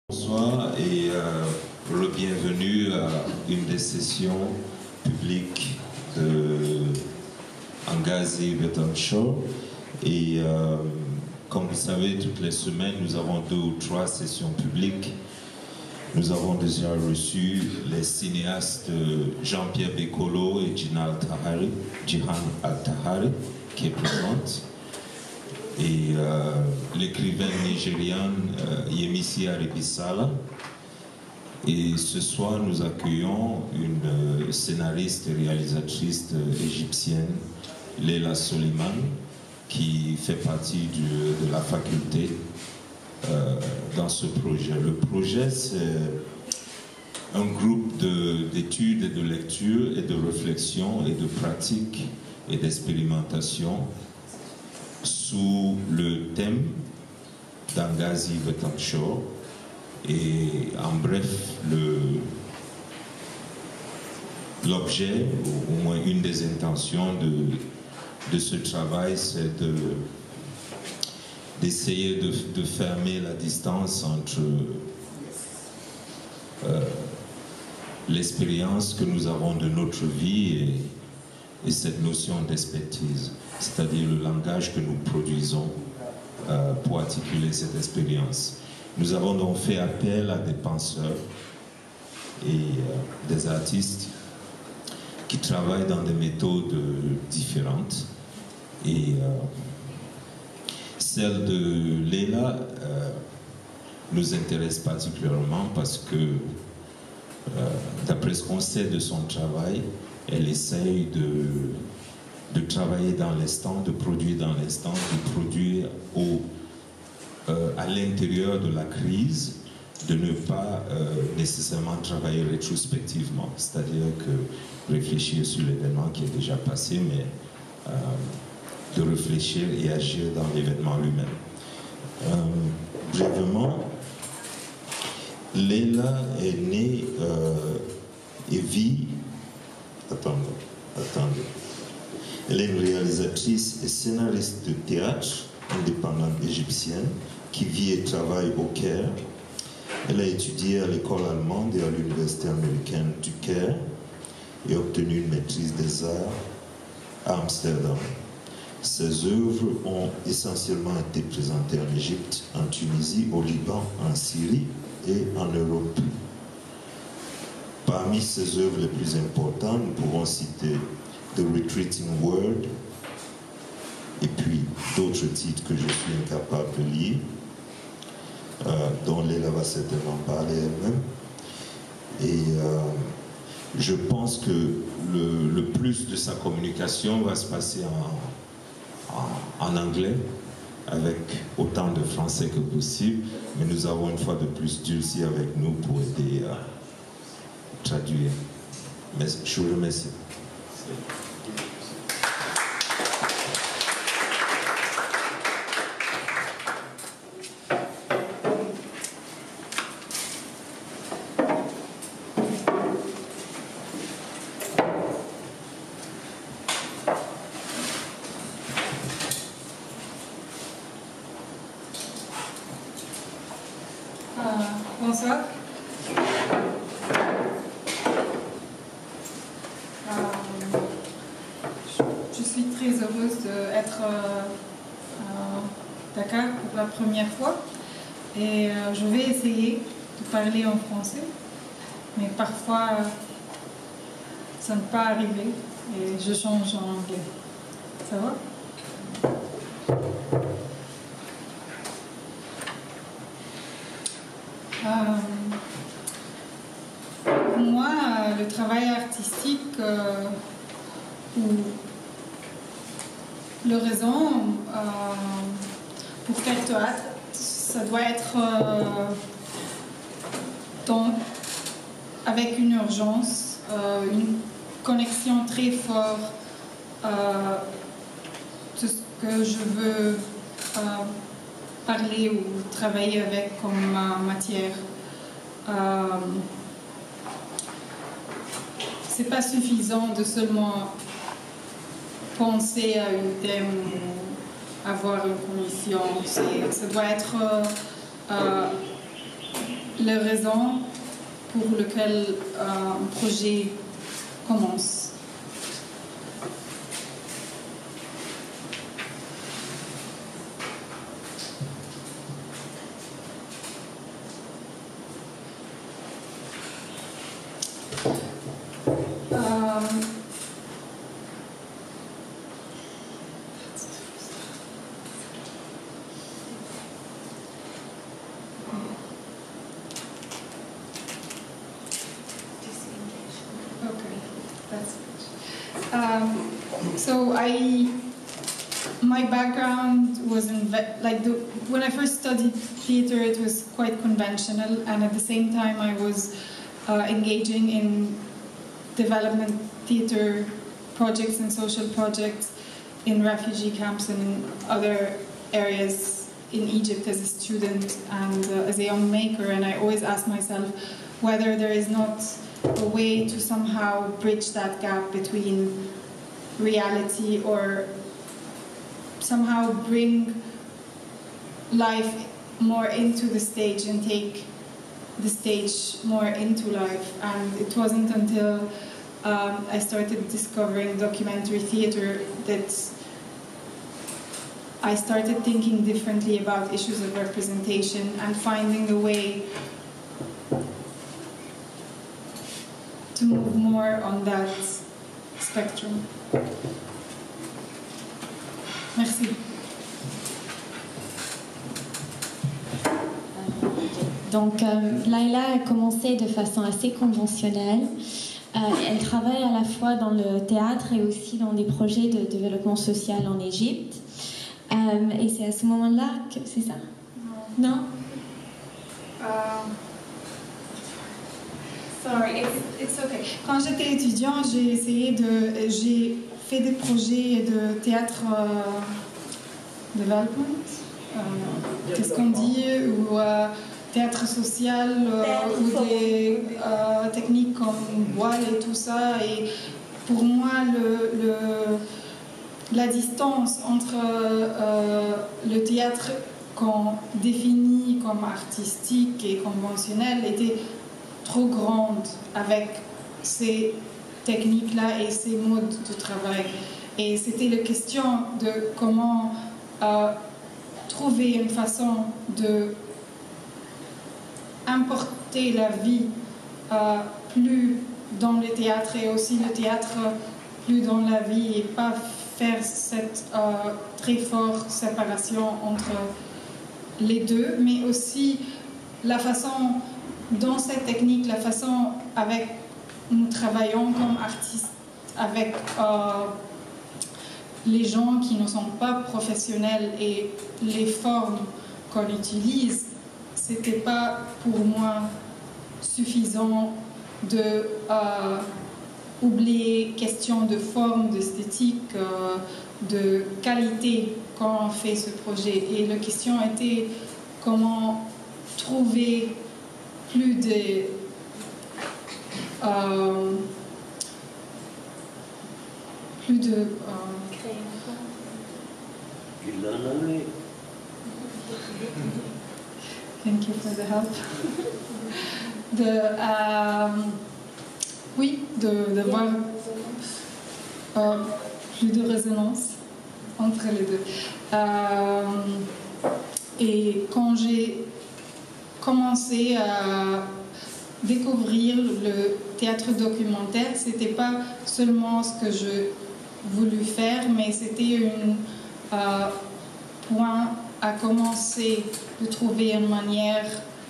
Bonsoir et bienvenue à une des sessions publiques de Angazi Veteran Show. Et comme vous savez, toutes les semaines, nous avons 2 ou 3 sessions publiques. Nous avons déjà reçu les cinéastes Jean-Pierre Bekolo et Jihan Al-Tahari qui est présente. Et l'écrivain nigérian Yemisi Aribisala. Et ce soir, nous accueillons une scénariste et réalisatrice égyptienne, Leila Soliman, qui fait partie de la faculté dans ce projet. Le projet, c'est un groupe d'études et de lecture et de réflexion et de pratique et d'expérimentation sous le thème d'Angazi Veteran Show. Et en bref, l'objet, ou au moins une des intentions de ce travail, c'est d'essayer de fermer la distance entre l'expérience que nous avons de notre vie et cette notion d'expertise, c'est-à-dire le langage que nous produisons pour articuler cette expérience. Nous avons donc fait appel à des penseurs et des artistes qui travaillent dans des méthodes différentes. Et celle de Leila nous intéresse particulièrement parce que, d'après ce qu'on sait de son travail, elle essaye de travailler dans l'instant, de produire dans l'instant, de produire à l'intérieur de la crise, de ne pas nécessairement travailler rétrospectivement, c'est-à-dire que réfléchir sur l'événement qui est déjà passé, mais de réfléchir et agir dans l'événement lui-même. Brièvement, Leila est née et vit... Attendez. Elle est une réalisatrice et scénariste de théâtre indépendante égyptienne qui vit et travaille au Caire. Elle a étudié à l'école allemande et à l'université américaine du Caire et obtenu une maîtrise des arts à Amsterdam. Ses œuvres ont essentiellement été présentées en Égypte, en Tunisie, au Liban, en Syrie et en Europe. Parmi ses œuvres les plus importantes, nous pouvons citer The Retreating World et puis d'autres titres que je suis incapable de lire, dont Leila va certainement parler elle-même. Et je pense que le plus de sa communication va se passer en anglais, avec autant de français que possible, mais nous avons une fois de plus Dulcie avec nous pour aider à traduire. Mais je vous remercie. Bonsoir. Je suis très heureuse d'être à Dakar pour la première fois et je vais essayer de parler en français, mais parfois ça ne peut pas arriver et je change en anglais. Ça va? Pour moi, le travail artistique ou le raison pour faire théâtre, ça doit être avec une urgence, une connexion très forte de ce que je veux parler ou travailler avec comme matière. C'est pas suffisant de seulement penser à un thème ou avoir une commission. Ça doit être les raisons pour lesquelles un projet commence. So my background was when I first studied theater, it was quite conventional, and at the same time I was engaging in development theater projects and social projects in refugee camps and in other areas in Egypt as a student and as a young maker, and I always asked myself whether there is not a way to somehow bridge that gap between reality or somehow bring life more into the stage and take the stage more into life. And it wasn't until I started discovering documentary theater that I started thinking differently about issues of representation and finding a way to move more on that spectrum. Merci. Donc, Laila a commencé de façon assez conventionnelle. Elle travaille à la fois dans le théâtre et aussi dans des projets de développement social en Égypte. Et c'est à ce moment-là que... C'est ça? Non? Sorry, it's okay. Quand j'étais étudiant, j'ai fait des projets de théâtre development, qu'est-ce qu'on dit, ou théâtre social, ou des techniques comme voile et tout ça. Et pour moi, la distance entre le théâtre qu'on définit comme artistique et conventionnel était trop grande avec ces techniques-là et ces modes de travail. Et c'était la question de comment trouver une façon de importer la vie plus dans le théâtre et aussi le théâtre plus dans la vie et pas faire cette très forte séparation entre les deux, mais aussi la façon dans cette technique, la façon avec nous travaillons comme artistes avec les gens qui ne sont pas professionnels et les formes qu'on utilise, c'était pas pour moi suffisant de oublier question de forme, d'esthétique, de qualité quand on fait ce projet. Et la question était comment trouver plus de Thank you for the help. De voir plus de résonance entre les deux. Et quand j'ai commencé à découvrir le théâtre documentaire, c'était pas seulement ce que je voulais faire, mais c'était un point à commencer de trouver une manière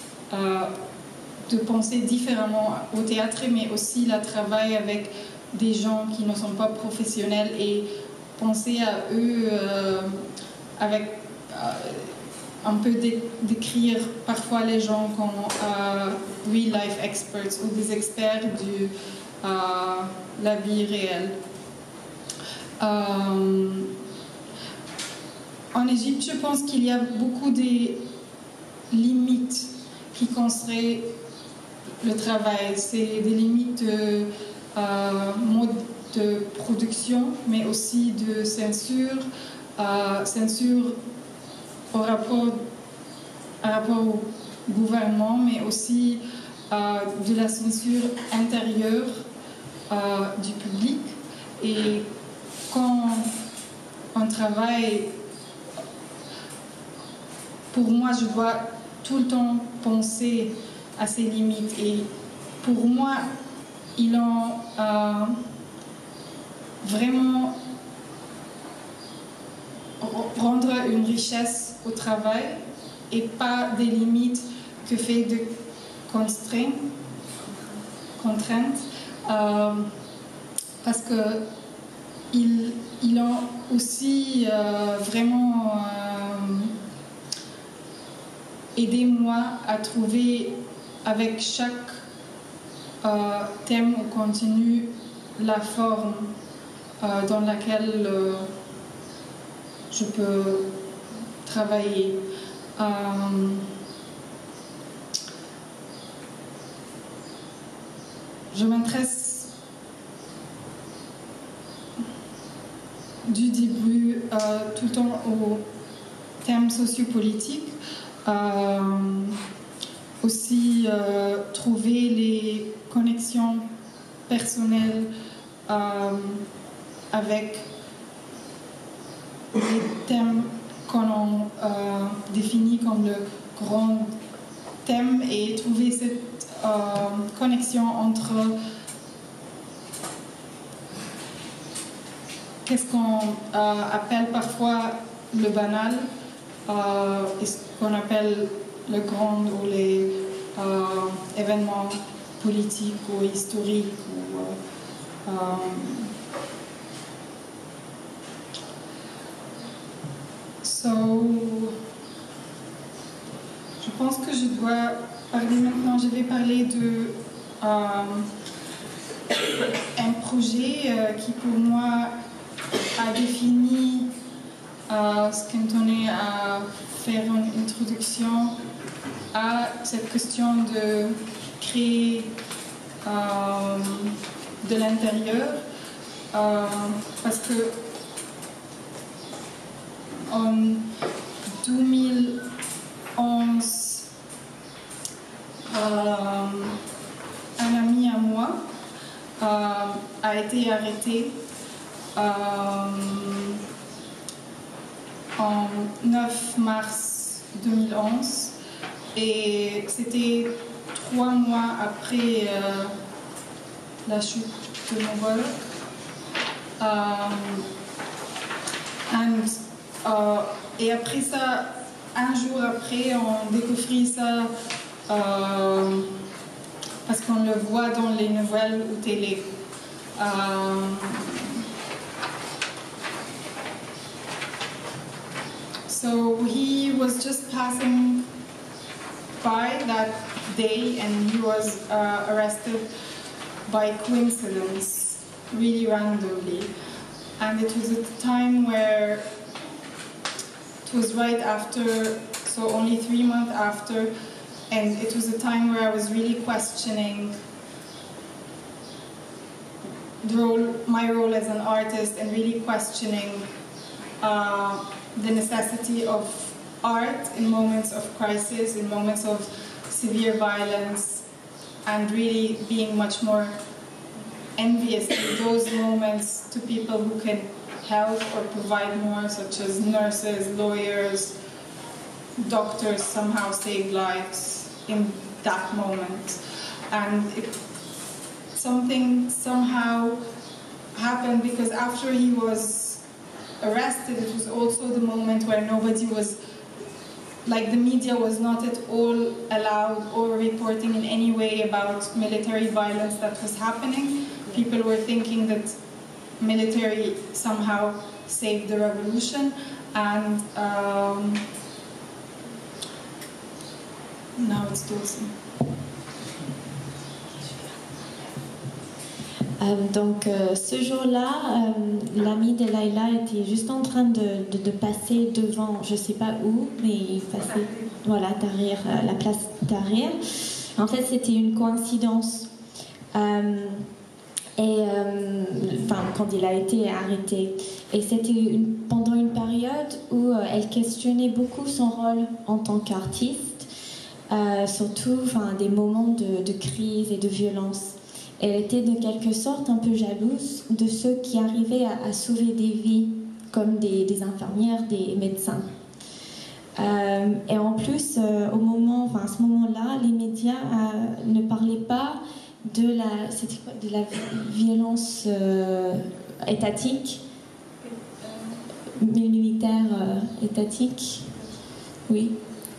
de penser différemment au théâtre, mais aussi le travail avec des gens qui ne sont pas professionnels et penser à eux avec un peu décrire parfois les gens comme real life experts ou des experts de la vie réelle. En Égypte, je pense qu'il y a beaucoup de limites qui construisent le travail. C'est des limites de mode de production, mais aussi de censure, censure au rapport gouvernement, mais aussi de la censure intérieure du public. Et quand on travaille, pour moi, je dois tout le temps penser à ses limites. Et pour moi, ils ont vraiment rendre une richesse au travail et pas des limites que fait de contraintes, parce que ils ont aussi vraiment aidé moi à trouver avec chaque thème ou contenu la forme dans laquelle je peux travailler. Je m'intéresse du début tout le temps aux thèmes sociopolitiques. Aussi trouver les connexions personnelles avec les thèmes qu'on a définis comme le grand thème et trouver cette connexion entre qu'est-ce qu'on appelle parfois le banal et ce qu'on appelle le grand ou les événements politiques ou historiques. Je pense que je dois parler maintenant. Je vais parler de un projet qui pour moi a défini ce qui me tenait à faire une introduction à cette question de créer de l'intérieur, parce que en 2011, un ami à moi a été arrêté en 9 mars 2011 et c'était 3 mois après la chute de Mubarak. Et après ça, un jour après, on découvrit ça parce qu'on le voit dans les nouvelles ou télé. So he was just passing by that day and he was arrested by coincidence, really randomly. And it was at a time where it was right after, so only 3 months after, and it was a time where I was really questioning my role as an artist and really questioning the necessity of art in moments of crisis, in moments of severe violence, and really being much more envious in those moments to people who can help or provide more, such as nurses, lawyers, doctors somehow saved lives in that moment. And something somehow happened because after he was arrested, it was also the moment where nobody was, like the media was not at all allowed or reporting in any way about military violence that was happening. People were thinking that military somehow saved the revolution, and now it's Dulce. Donc ce jour-là, l'ami de Laila était juste en train de passer devant, je ne sais pas où, mais il passait voilà, derrière la place Tahrir. En fait, c'était une coïncidence. Quand il a été arrêté. Et c'était pendant une période où elle questionnait beaucoup son rôle en tant qu'artiste. surtout des moments de crise et de violence. Elle était de quelque sorte un peu jalouse de ceux qui arrivaient à sauver des vies, comme des infirmières, des médecins. Et en plus, à ce moment-là, les médias ne parlaient pas de la violence étatique, militaire étatique, oui.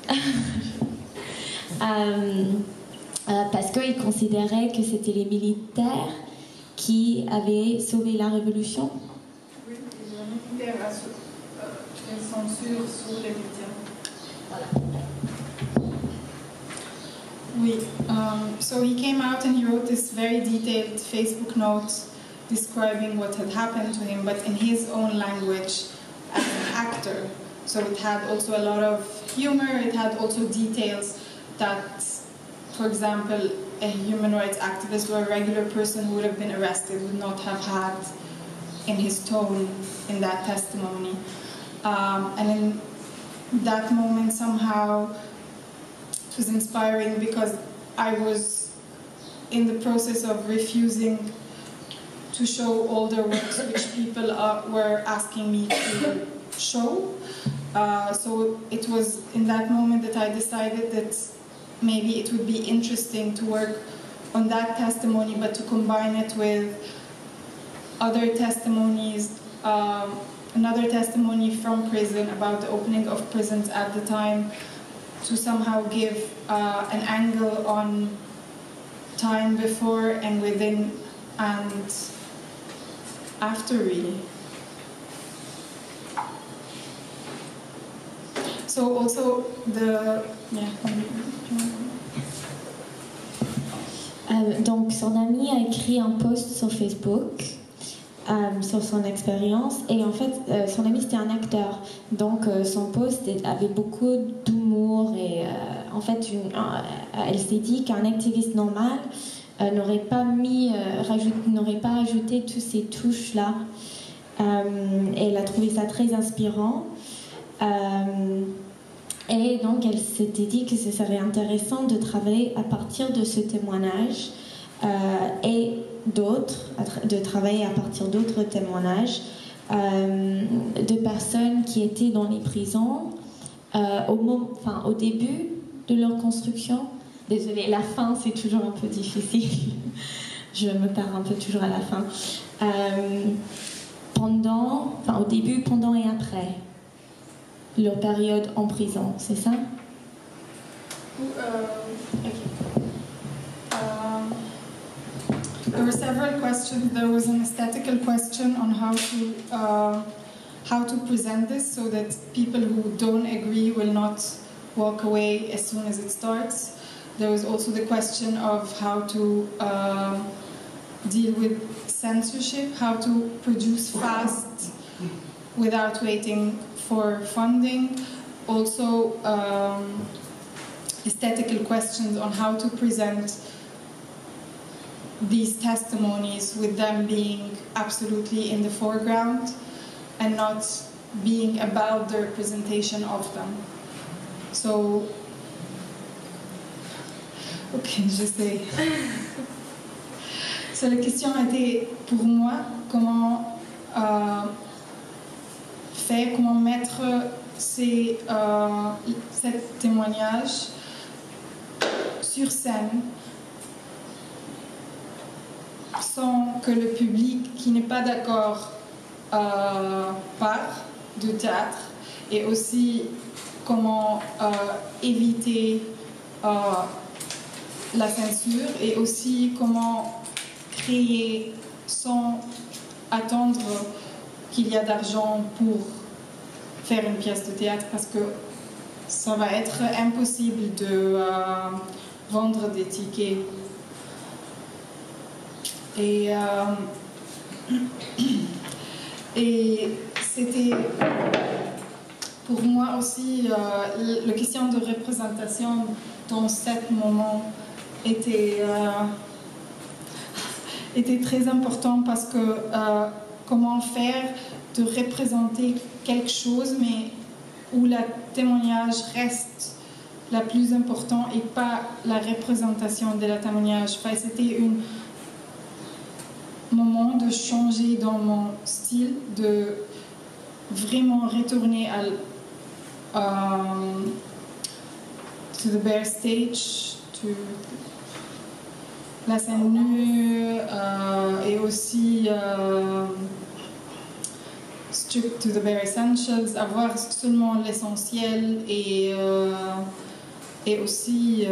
Parce qu'ils considéraient que c'était les militaires qui avaient sauvé la révolution. Oui, les militaires une censure sur les médias. Voilà. Oui, so he came out and he wrote this very detailed Facebook note describing what had happened to him, but in his own language as an actor. So it had also a lot of humor, it had also details that, for example, a human rights activist or a regular person who would have been arrested would not have had in his tone in that testimony. And in that moment somehow it was inspiring because I was in the process of refusing to show all the works which people were asking me to show. So it was in that moment that I decided that maybe it would be interesting to work on that testimony, but to combine it with other testimonies, another testimony from prison about the opening of prisons at the time, to somehow give an angle on time before and within and after, really. So also donc son ami a écrit un post sur Facebook sur son expérience, et en fait son ami c'était un acteur, donc son post avait beaucoup d'humour, et en fait elle s'est dit qu'un activiste normal n'aurait pas ajouté toutes ces touches là, et elle a trouvé ça très inspirant. Et donc elle s'était dit que ce serait intéressant de travailler à partir de ce témoignage et de travailler à partir d'autres témoignages de personnes qui étaient dans les prisons au début de leur construction. Désolée, la fin c'est toujours un peu difficile. Je me perds un peu toujours à la fin. Au début, pendant et après leur période en prison, c'est ça? There were several questions. There was an aesthetical question on how to present this so that people who don't agree will not walk away as soon as it starts. There was also the question of how to deal with censorship, how to produce fast without waiting for funding. Also aesthetical questions on how to present these testimonies with them being absolutely in the foreground and not being about the representation of them. So, ok, je sais. So, la question était pour moi comment mettre ces témoignages sur scène sans que le public qui n'est pas d'accord part du théâtre, et aussi comment éviter la censure, et aussi comment créer sans attendre qu'il y a d'argent pour faire une pièce de théâtre, parce que ça va être impossible de vendre des tickets. Et c'était pour moi aussi la question de représentation dans ce moment était très important, parce que comment faire de représenter quelque chose mais où le témoignage reste la plus importante et pas la représentation de la témoignage. Enfin, c'était un moment de changer dans mon style, de vraiment retourner to the bare stage, to la scène nue, et aussi strict to the bare essentials, avoir seulement l'essentiel et aussi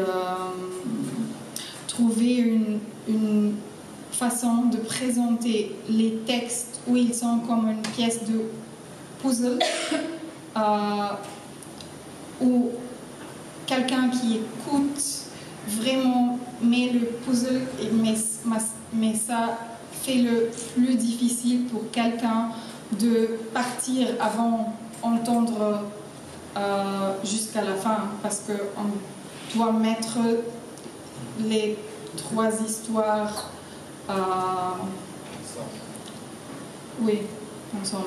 trouver une façon de présenter les textes où ils sont comme une pièce de puzzle, où quelqu'un qui écoute vraiment met le puzzle, mais ça fait le plus difficile pour quelqu'un de partir avant d'entendre jusqu'à la fin, parce qu'on doit mettre les 3 histoires oui, ensemble.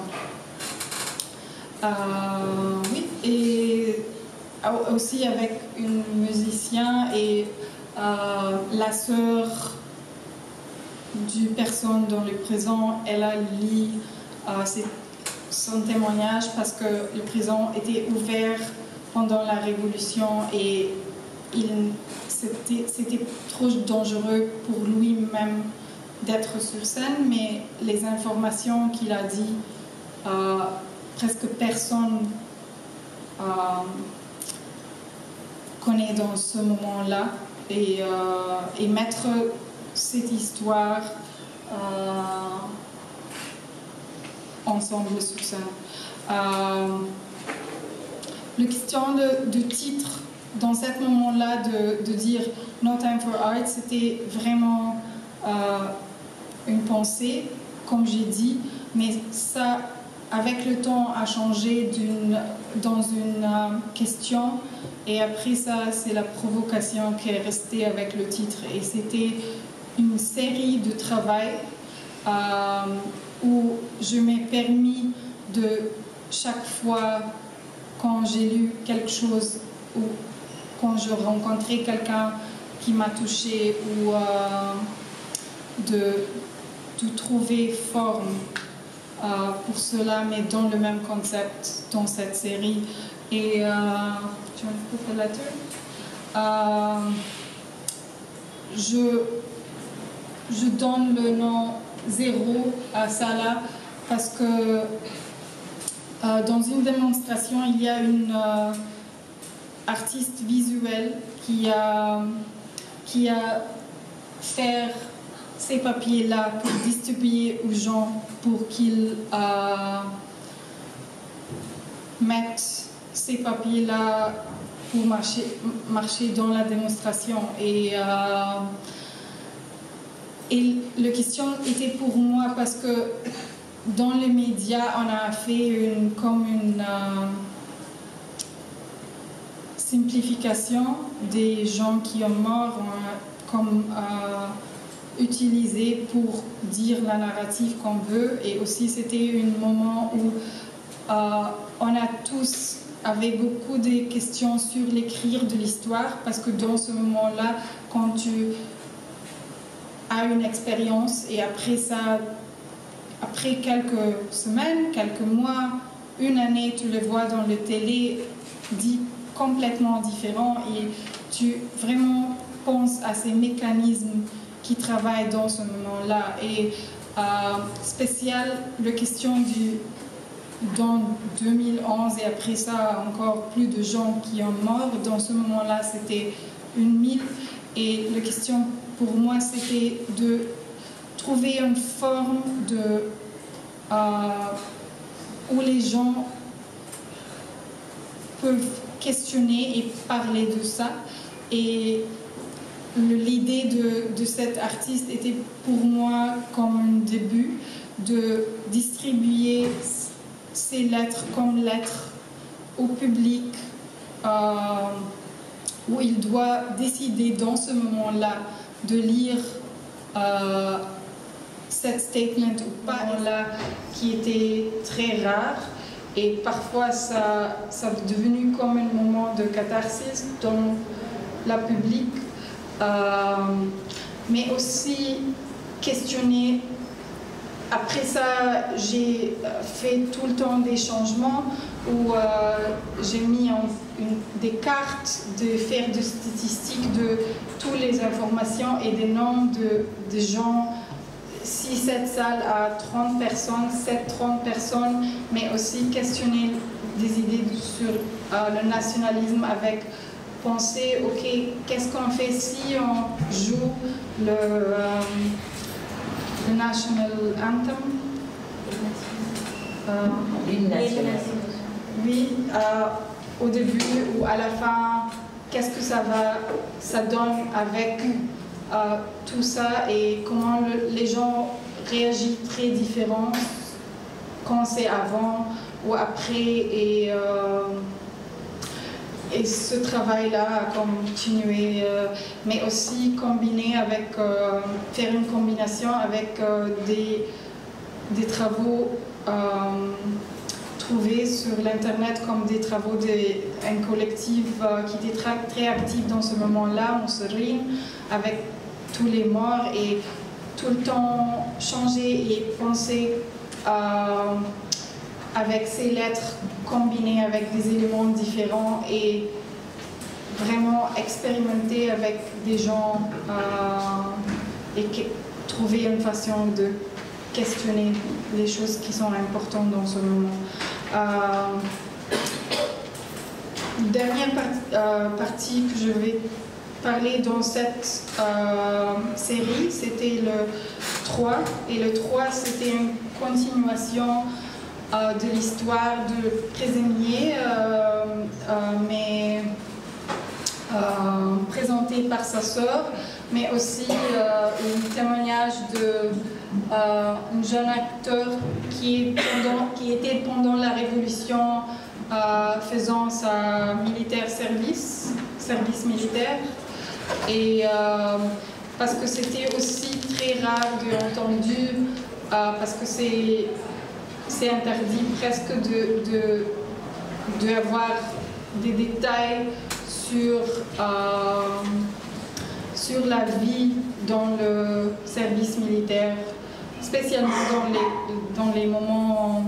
Oui, et aussi avec un musicien et la sœur du personne dans le présent, elle a lu son témoignage parce que le prison était ouvert pendant la Révolution et c'était trop dangereux pour lui-même d'être sur scène, mais les informations qu'il a dit, presque personne connaît dans ce moment-là, et mettre cette histoire ensemble sur scène. La question de titre dans ce moment-là, de dire No Time for Art, c'était vraiment une pensée, comme j'ai dit, mais ça, avec le temps, a changé dans une question, et après ça, c'est la provocation qui est restée avec le titre. Et c'était une série de travail où je m'ai permis de, chaque fois quand j'ai lu quelque chose ou quand je rencontrais quelqu'un qui m'a touchée, ou de trouver forme pour cela, mais dans le même concept dans cette série. Et tu vas me couper là-dessus. Je donne le nom 0 à Salah parce que dans une démonstration, il y a une artiste visuelle qui a fait ces papiers-là pour distribuer aux gens, pour qu'ils mettent ces papiers-là pour marcher dans la démonstration. Et la question était pour moi parce que dans les médias, on a fait comme une simplification des gens qui ont mort, comme utilisé pour dire la narrative qu'on veut. Et aussi c'était un moment où on a tous avait beaucoup de questions sur l'écrire de l'histoire, parce que dans ce moment-là, quand tu as une expérience et après ça, après quelques semaines, quelques mois, une année, tu le vois dans la télé dit complètement différent, et tu vraiment penses à ces mécanismes qui travaillent dans ce moment-là. Et spécial, la question dans 2011 et après ça, encore plus de gens qui ont mort. Dans ce moment-là, c'était 1000. Et la question pour moi, c'était de trouver une forme où les gens peuvent questionner et parler de ça. Et l'idée de cet artiste était pour moi comme un début de distribuer ces lettres comme lettres au public, où il doit décider dans ce moment-là de lire cette statement ou pas, là, qui était très rare. Et parfois, ça est devenu comme un moment de catharsis dans la public, mais aussi questionner. Après ça, j'ai fait tout le temps des changements où j'ai mis des cartes, de faire des statistiques de toutes les informations et des noms de gens. Si cette salle a 30 personnes, 30 personnes, mais aussi questionner des idées sur le nationalisme avec penser, ok, qu'est-ce qu'on fait si on joue le National Anthem? Oui, au début ou à la fin, qu'est-ce que ça donne avec tout ça et comment les gens réagissent très différents quand c'est avant ou après et ce travail-là a continué, mais aussi combiner avec, faire une combination avec des travaux trouvés sur l'internet comme des travaux d'un collectif qui était très actif dans ce moment-là, Mousserine, avec tous les morts et tout le temps changer et penser avec ces lettres combinées avec des éléments différents et vraiment expérimenter avec des gens et trouver une façon de questionner les choses qui sont importantes dans ce moment. Dernière partie que je vais parler dans cette série, c'était le 3. Et le 3, c'était une continuation de l'histoire de prisonnier, mais présenté par sa sœur, mais aussi un témoignage d'un jeune acteur qui était pendant la Révolution faisant sa service militaire. Et parce que c'était aussi très rare d'entendre, parce que c'est interdit presque d'avoir des détails sur la vie dans le service militaire, spécialement dans les moments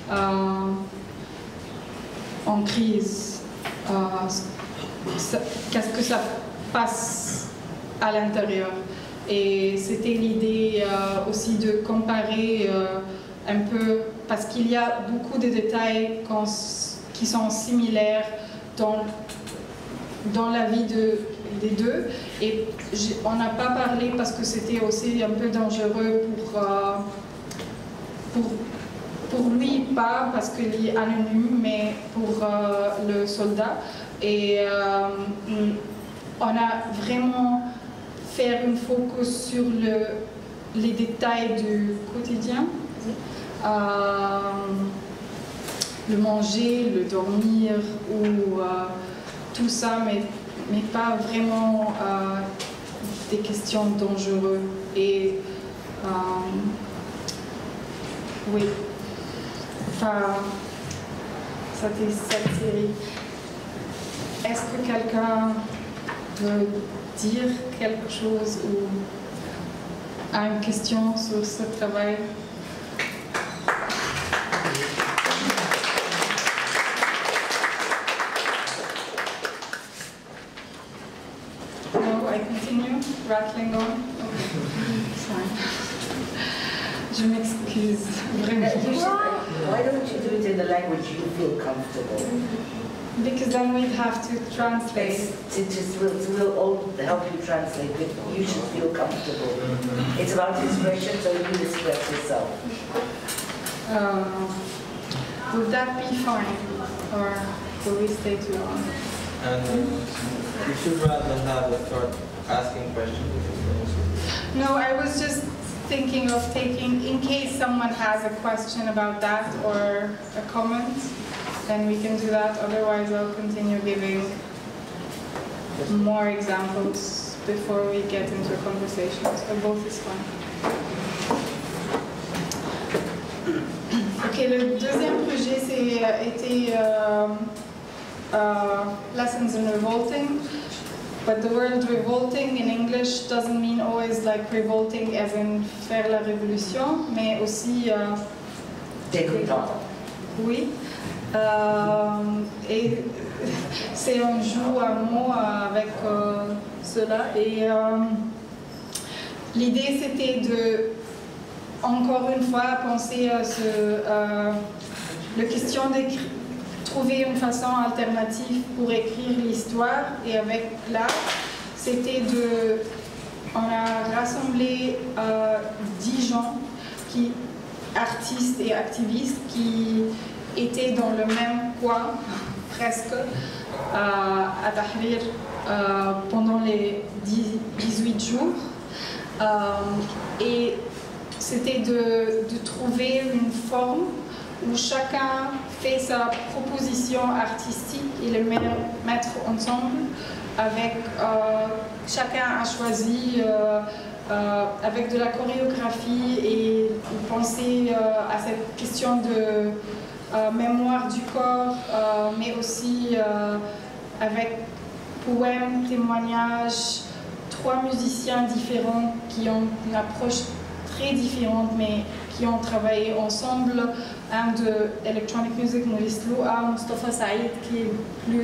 en crise. Qu'est-ce que ça passe à l'intérieur. Et c'était l'idée aussi de comparer un peu, parce qu'il y a beaucoup de détails qui sont similaires dans la vie des deux. Et on n'a pas parlé parce que c'était aussi un peu dangereux pour lui, pas parce qu'il est anonyme, mais pour le soldat. Et on a vraiment fait une focus sur les détails du quotidien. Le manger, le dormir, ou tout ça, mais pas vraiment des questions dangereuses. Et oui, enfin, c'était cette série. Est-ce que quelqu'un veut dire quelque chose ou a une question sur ce travail? No, I continue rattling on. Fine. Je m'excuse, vraiment. Why don't you do it in the language you feel comfortable? Because then we'd have to translate. We'll all help you translate, but you should feel comfortable. It's about expression, so you express yourself. Would that be fine, or will we stay too long? And we should rather have a start asking questions. No, I was just thinking of taking, in case someone has a question about that or a comment, then we can do that. Otherwise, I'll continue giving more examples before we get into a conversation. So both is fine. Ok, le deuxième projet était Lessons in Revolting. But the word revolting in English doesn't mean always like revolting as in faire la révolution, mais aussi Dégoûtant. oui. Et c'est un jeu à mots avec cela. Et l'idée c'était de, encore une fois, penser à la question d'écrire. Trouver une façon alternative pour écrire l'histoire, et avec là, c'était on a rassemblé 10 gens, artistes et activistes qui étaient dans le même coin, presque, à Tahrir pendant les 18 jours. Et c'était de trouver une forme où chacun fait sa proposition artistique et le mettre ensemble. Chacun a choisi avec de la chorégraphie et penser à cette question de mémoire du corps, mais aussi avec poèmes, témoignages, 3 musiciens différents qui ont une approche très différente, mais qui ont travaillé ensemble. Un de Electronic Music, Maurice Loua, Mustafa Saïd, qui est plus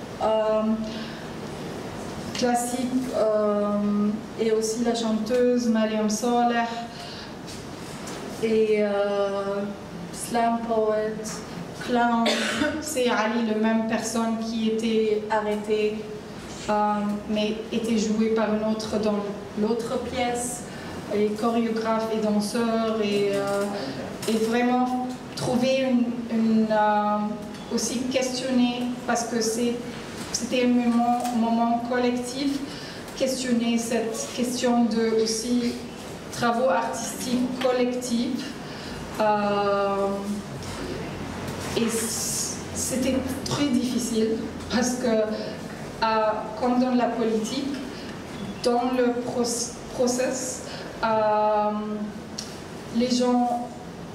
classique, et aussi la chanteuse Mariam Saleh, et slam poet, clown. C'est Ali, la même personne qui était arrêtée, mais était jouée par une autre dans l'autre pièce, et chorégraphe et danseur, et vraiment trouver aussi questionner, parce que c'était un moment collectif, questionner cette question de aussi travaux artistiques collectifs. Et c'était très difficile parce que, comme dans la politique, dans le process, les gens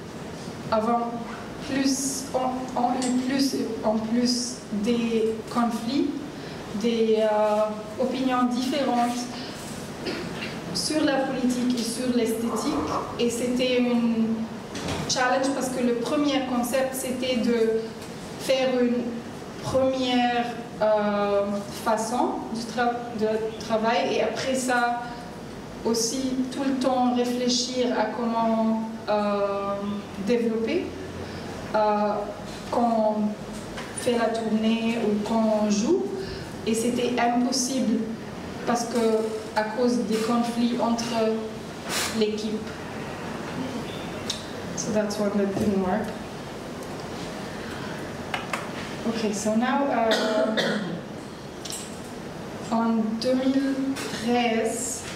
ont eu plus en plus des conflits, des opinions différentes sur la politique et sur l'esthétique. Et c'était un challenge parce que le premier concept, c'était de faire une première façon de travail, et après ça, aussi tout le temps réfléchir à comment développer quand on fait la tournée ou quand on joue. Et c'était impossible parce que à cause des conflits entre l'équipe. So that's one that didn't work. Okay, so now en 2013,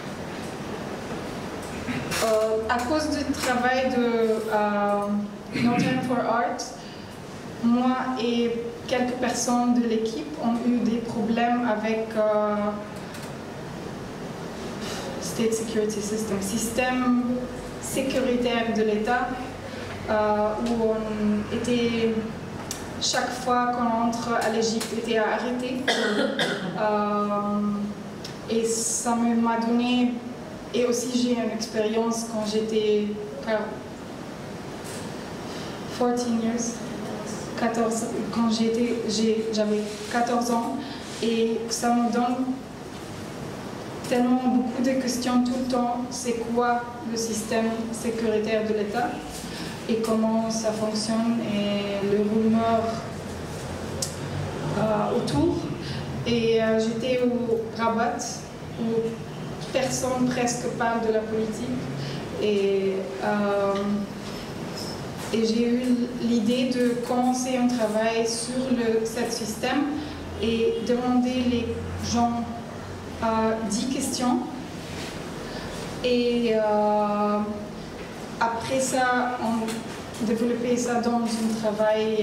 à cause du travail de No Time for Art, moi et quelques personnes de l'équipe ont eu des problèmes avec State Security System, système sécuritaire de l'État, où on était, chaque fois qu'on entre à l'Égypte, était arrêté. Et ça m'a donné, et aussi j'ai une expérience quand j'étais 14, quand j'avais 14 ans, et ça me donne tellement beaucoup de questions tout le temps. C'est quoi le système sécuritaire de l'État et comment ça fonctionne, et les rumeurs autour. Et j'étais au Rabat où personne presque parle de la politique, et j'ai eu l'idée de commencer un travail sur ce système et demander les gens 10 questions. Et après ça, on développait ça dans un travail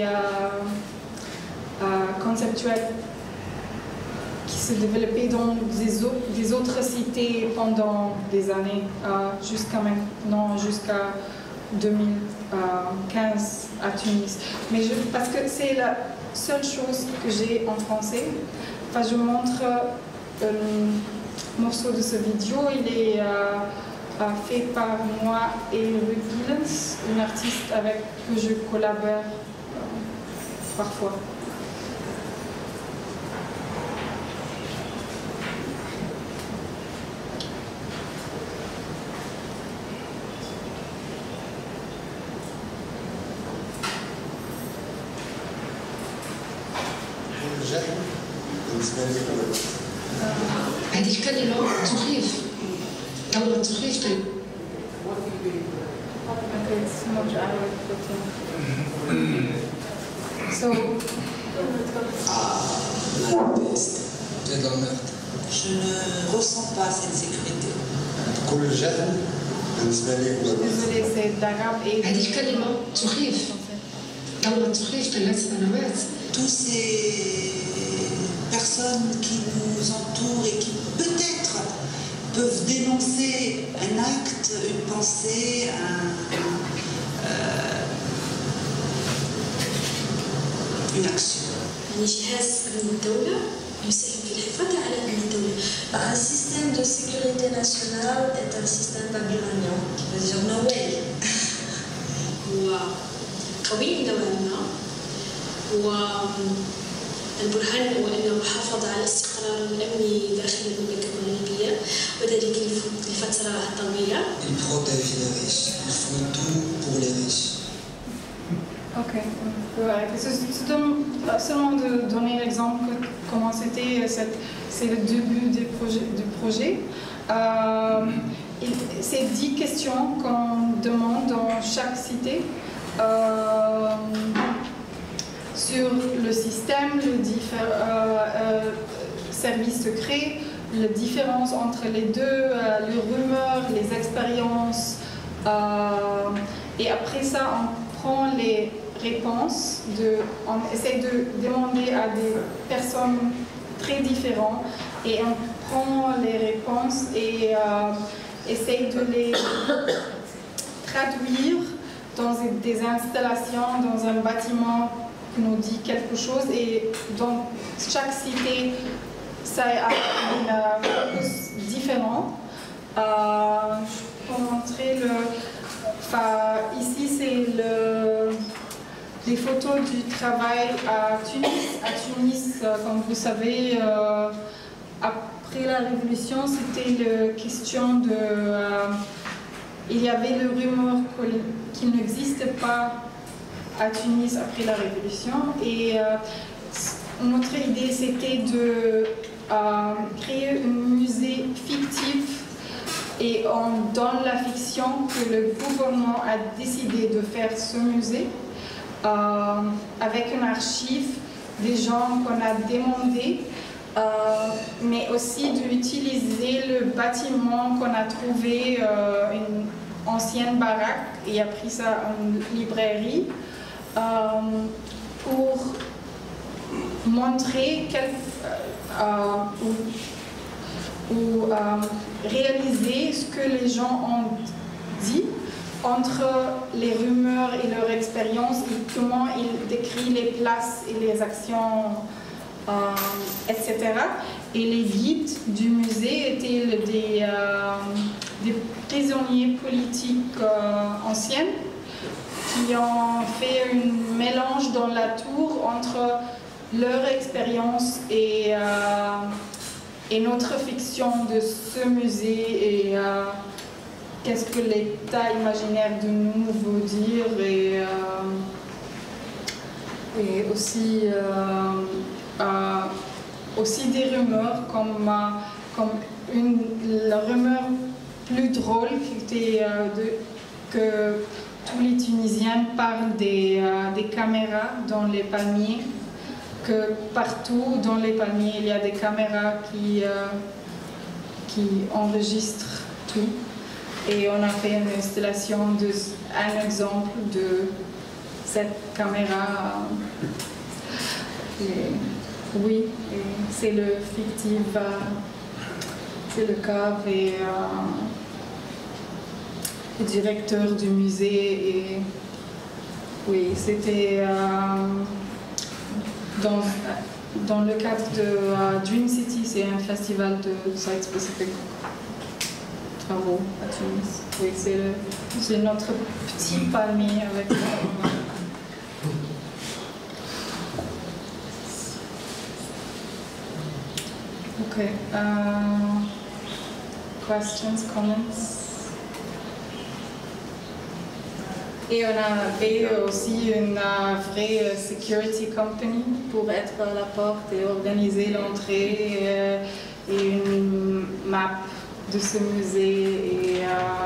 conceptuel qui se développait dans des autres cités pendant des années, jusqu'à maintenant, jusqu'à 2000. 15 à Tunis. Mais parce que c'est la seule chose que j'ai en français. Enfin, je montre un morceau de ce vidéo. Il est fait par moi et Ruth Gillens, une artiste avec que je collabore parfois. هذه الكلمة تخيف كلمة تخيف Okay, it's much Arabic, but so je ne ressens pas cette sécurité. désolée, c'est d'arabe et هذه الكلمة تخيف كلمة تخيف 3 سنوات. Tous ces personnes qui nous entourent et qui peut-être peuvent dénoncer un acte, une pensée, une action. جهاز أمن الدولة يساهم في الحفاظ على أمن الدولة. Un système de sécurité nationale est un système babylonien qui veut dire Noël. وقوي نوعا ما والبرهان هو أنه حافظ على الاستقرار الأمني داخل المملكة المغربية وذلك لفترة طويلة. Il protège les riches. Ils font tout pour les riches. Ok, seulement de donner l'exemple de comment c'était, c'est le début du projet. C'est 10 questions qu'on demande dans chaque cité sur le système, le service secret, la différence entre les deux, les rumeurs, les expériences. Et après ça, on prend les réponses, on essaie de demander à des personnes très différentes et on prend les réponses et essaie de les traduire dans des installations, dans un bâtiment qui nous dit quelque chose et dans chaque cité, ça a un focus différent. Je peux montrer ici, c'est les photos du travail à Tunis. À Tunis, comme vous savez, après la Révolution, c'était la question de... il y avait le rumeur qu'il n'existe pas à Tunis après la Révolution. Et notre idée, c'était de créer un musée fictif. Et dans la fiction que le gouvernement a décidé de faire ce musée avec une archive des gens qu'on a demandé, mais aussi d'utiliser le bâtiment qu'on a trouvé, une ancienne baraque, et a pris ça en librairie, pour montrer ou réaliser ce que les gens ont dit entre les rumeurs et leur expérience et comment ils décrivent les places et les actions, etc. Et les guides du musée étaient des prisonniers politiques anciens qui ont fait un mélange dans la tour entre leur expérience et notre fiction de ce musée et qu'est-ce que l'état imaginaire de nous veut dire et aussi des rumeurs comme la rumeur plus drôle qui était que tous les Tunisiens parlent des caméras dans les palmiers, que partout dans les palmiers il y a des caméras qui enregistrent tout. Et on a fait une installation un exemple de cette caméra. Oui, c'est le fictif, c'est le cave et le directeur du musée et Oui, c'était dans le cadre de Dream City, c'est un festival de site-specific travaux à Tunis. Oui, c'est notre petit palmier avec... Okay. Questions, comments? Et on avait aussi une vraie security company pour être à la porte et organiser l'entrée et une map de ce musée. Et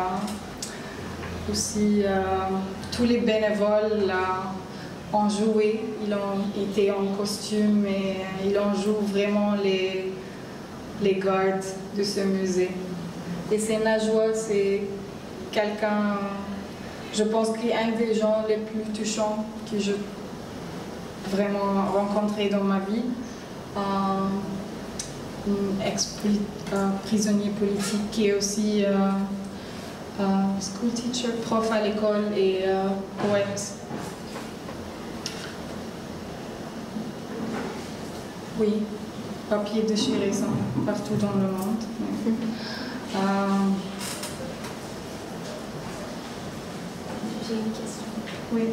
aussi tous les bénévoles ont joué, ils ont été en costume et ils ont joué vraiment les gardes de ce musée. Et c'est Najwa, c'est quelqu'un, je pense qu'il est un des gens les plus touchants que j'ai vraiment rencontré dans ma vie. Un prisonnier politique qui est aussi school teacher, prof à l'école et poète. Oui, papier déchiré ça, partout dans le monde. J'ai une question. Oui.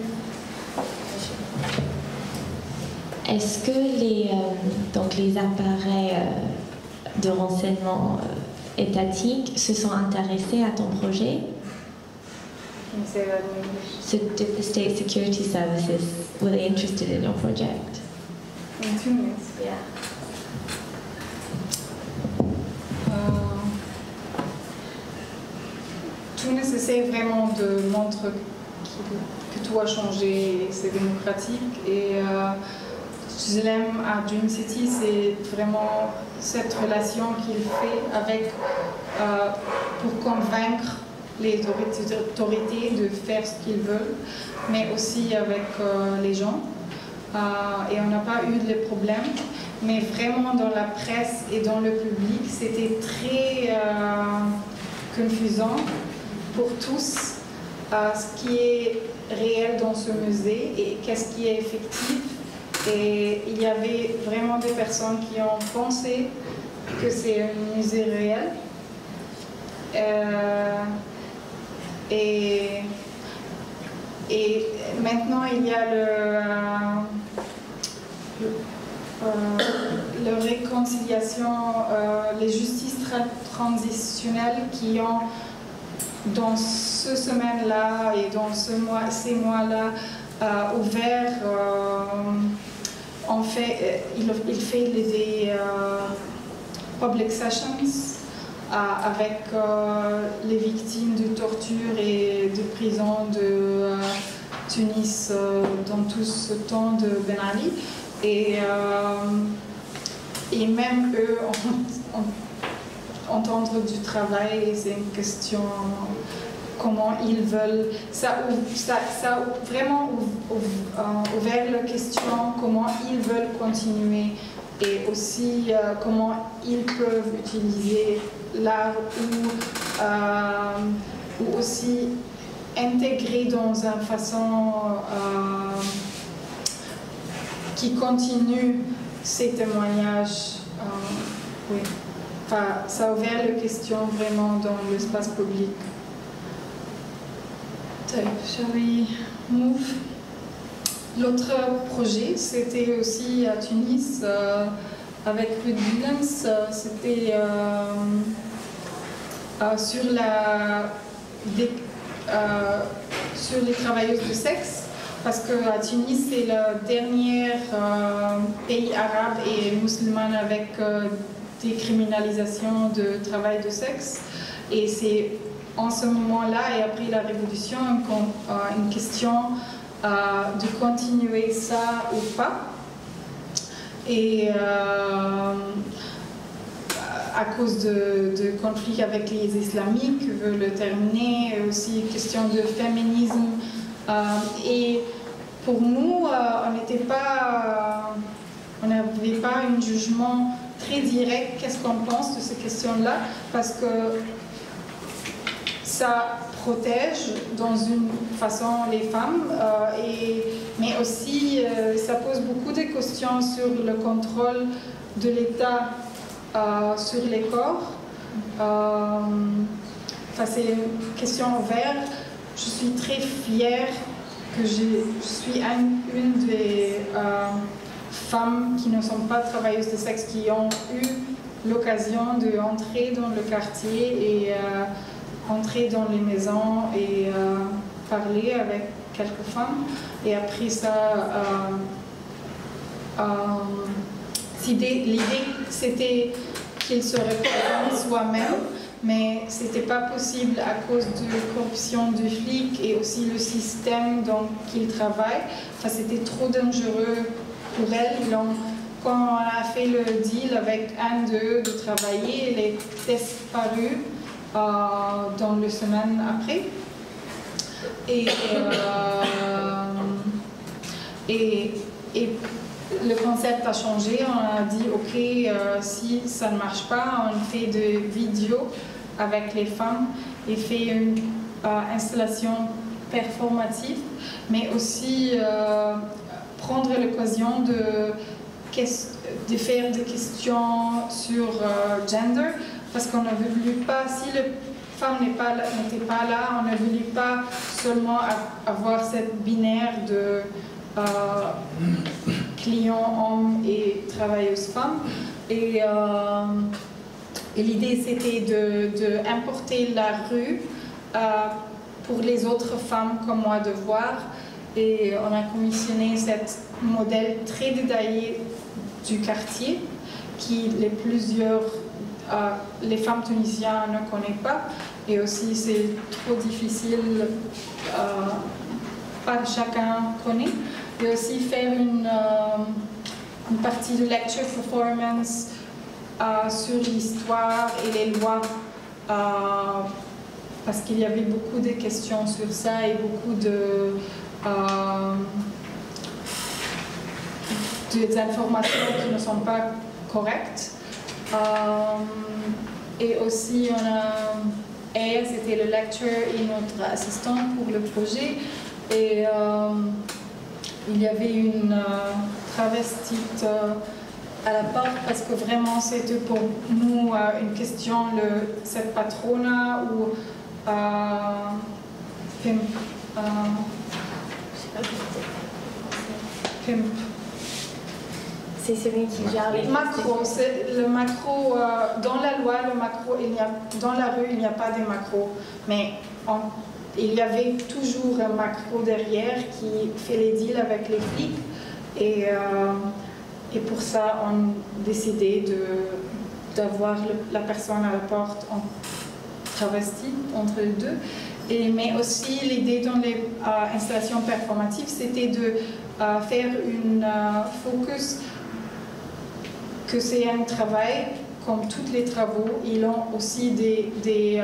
Est-ce que les appareils de renseignement étatiques se sont intéressés à ton projet? So did the state security services, were they interested in your project? In Tunis? Yeah. Tunis essaie vraiment de montrer que tout a changé, c'est démocratique. Et ce que j'aime à Dream City, c'est vraiment cette relation qu'il fait avec, pour convaincre les autorités de faire ce qu'ils veulent, mais aussi avec les gens. Et on n'a pas eu de problèmes, mais vraiment dans la presse et dans le public, c'était très confusant pour tous ce qui est réel dans ce musée et qu'est-ce qui est effectif. Et il y avait vraiment des personnes qui ont pensé que c'est un musée réel. Et maintenant, il y a le réconciliation, les justices transitionnelles qui ont, dans ce semaine-là et dans ces mois-là, ouvert, il fait des public sessions avec les victimes de torture et de prison de Tunis dans tout ce temps de Ben Ali. Et même eux ont entendre du travail, c'est une question comment ils veulent. Ça a vraiment ouvert la question comment ils veulent continuer et aussi comment ils peuvent utiliser l'art ou aussi intégrer dans une façon qui continue ces témoignages. Oui. Enfin, ça a ouvert la question vraiment dans l'espace public. Shall we move? L'autre projet, c'était aussi à Tunis avec Ruth Willens. C'était sur les travailleuses de sexe. Parce qu'à Tunis, c'est le dernier pays arabe et musulman avec décriminalisation de travail de sexe. Et c'est en ce moment-là et après la révolution une question de continuer ça ou pas. Et à cause de conflits avec les islamiques, veulent le terminer, et aussi question de féminisme. Et pour nous, on n'avait pas un jugement très direct qu'est-ce qu'on pense de ces questions-là, parce que ça protège dans une façon les femmes, mais aussi ça pose beaucoup de questions sur le contrôle de l'État sur les corps. C'est une question ouverte. Je suis très fière que je suis une des femmes qui ne sont pas travailleuses de sexe qui ont eu l'occasion d'entrer dans le quartier et entrer dans les maisons et parler avec quelques femmes. Et après ça, l'idée c'était qu'il se représente soi-même, mais ce n'était pas possible à cause de la corruption du flic et aussi le système dans qu'il travaille. C'était trop dangereux pour elle. Donc, quand on a fait le deal avec Anne de travailler, elle est disparue dans la semaine après. Et le concept a changé. On a dit, OK, si ça ne marche pas, on fait des vidéos avec les femmes et fait une installation performative, mais aussi prendre l'occasion de faire des questions sur gender, parce qu'on ne voulu pas, si la femme n'était pas là, on ne voulu pas seulement avoir cette binaire de clients hommes et travailleuses femmes. Et l'idée c'était d'importer la rue pour les autres femmes comme moi de voir. Et on a commissionné ce modèle très détaillé du quartier qui les femmes tunisiennes ne connaissent pas. Et aussi c'est trop difficile, pas chacun connaît. Et aussi faire une partie de lecture performance sur l'histoire et les lois, parce qu'il y avait beaucoup de questions sur ça et beaucoup d'informations qui ne sont pas correctes. Et aussi, c'était le lecture et notre assistant pour le projet. Et il y avait une travestite à la porte parce que vraiment c'était pour nous une question, cette patrona ou pimp. C'est celui qui gère les macro. Le macro, dans la loi, le macro, dans la rue, il n'y a pas de macro. Mais il y avait toujours un macro derrière qui fait les deals avec les flics. Et pour ça, on a décidé d'avoir la personne à la porte en travesti entre les deux. Mais aussi, l'idée dans les installations performatives, c'était de faire une focus que c'est un travail, comme tous les travaux, ils ont aussi des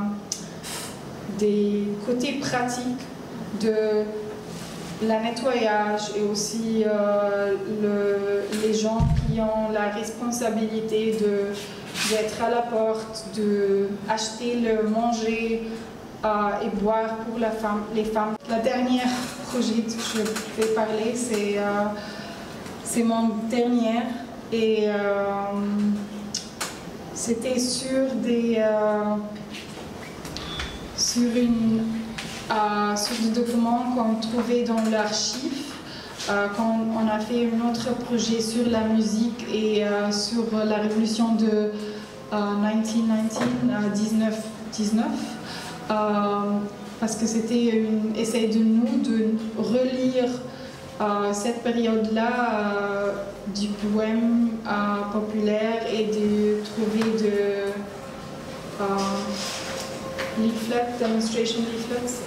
côtés pratiques de la nettoyage et aussi les gens qui ont la responsabilité d'être à la porte, d'acheter le manger et boire pour les femmes. La dernière projet que je vais parler, c'est mon dernier. Et c'était sur des documents qu'on trouvait dans l'archive quand on a fait un autre projet sur la musique et sur la révolution de 1919 parce que c'était un essai de nous de relire cette période-là du poème populaire et de trouver leaflets, demonstration leaflets,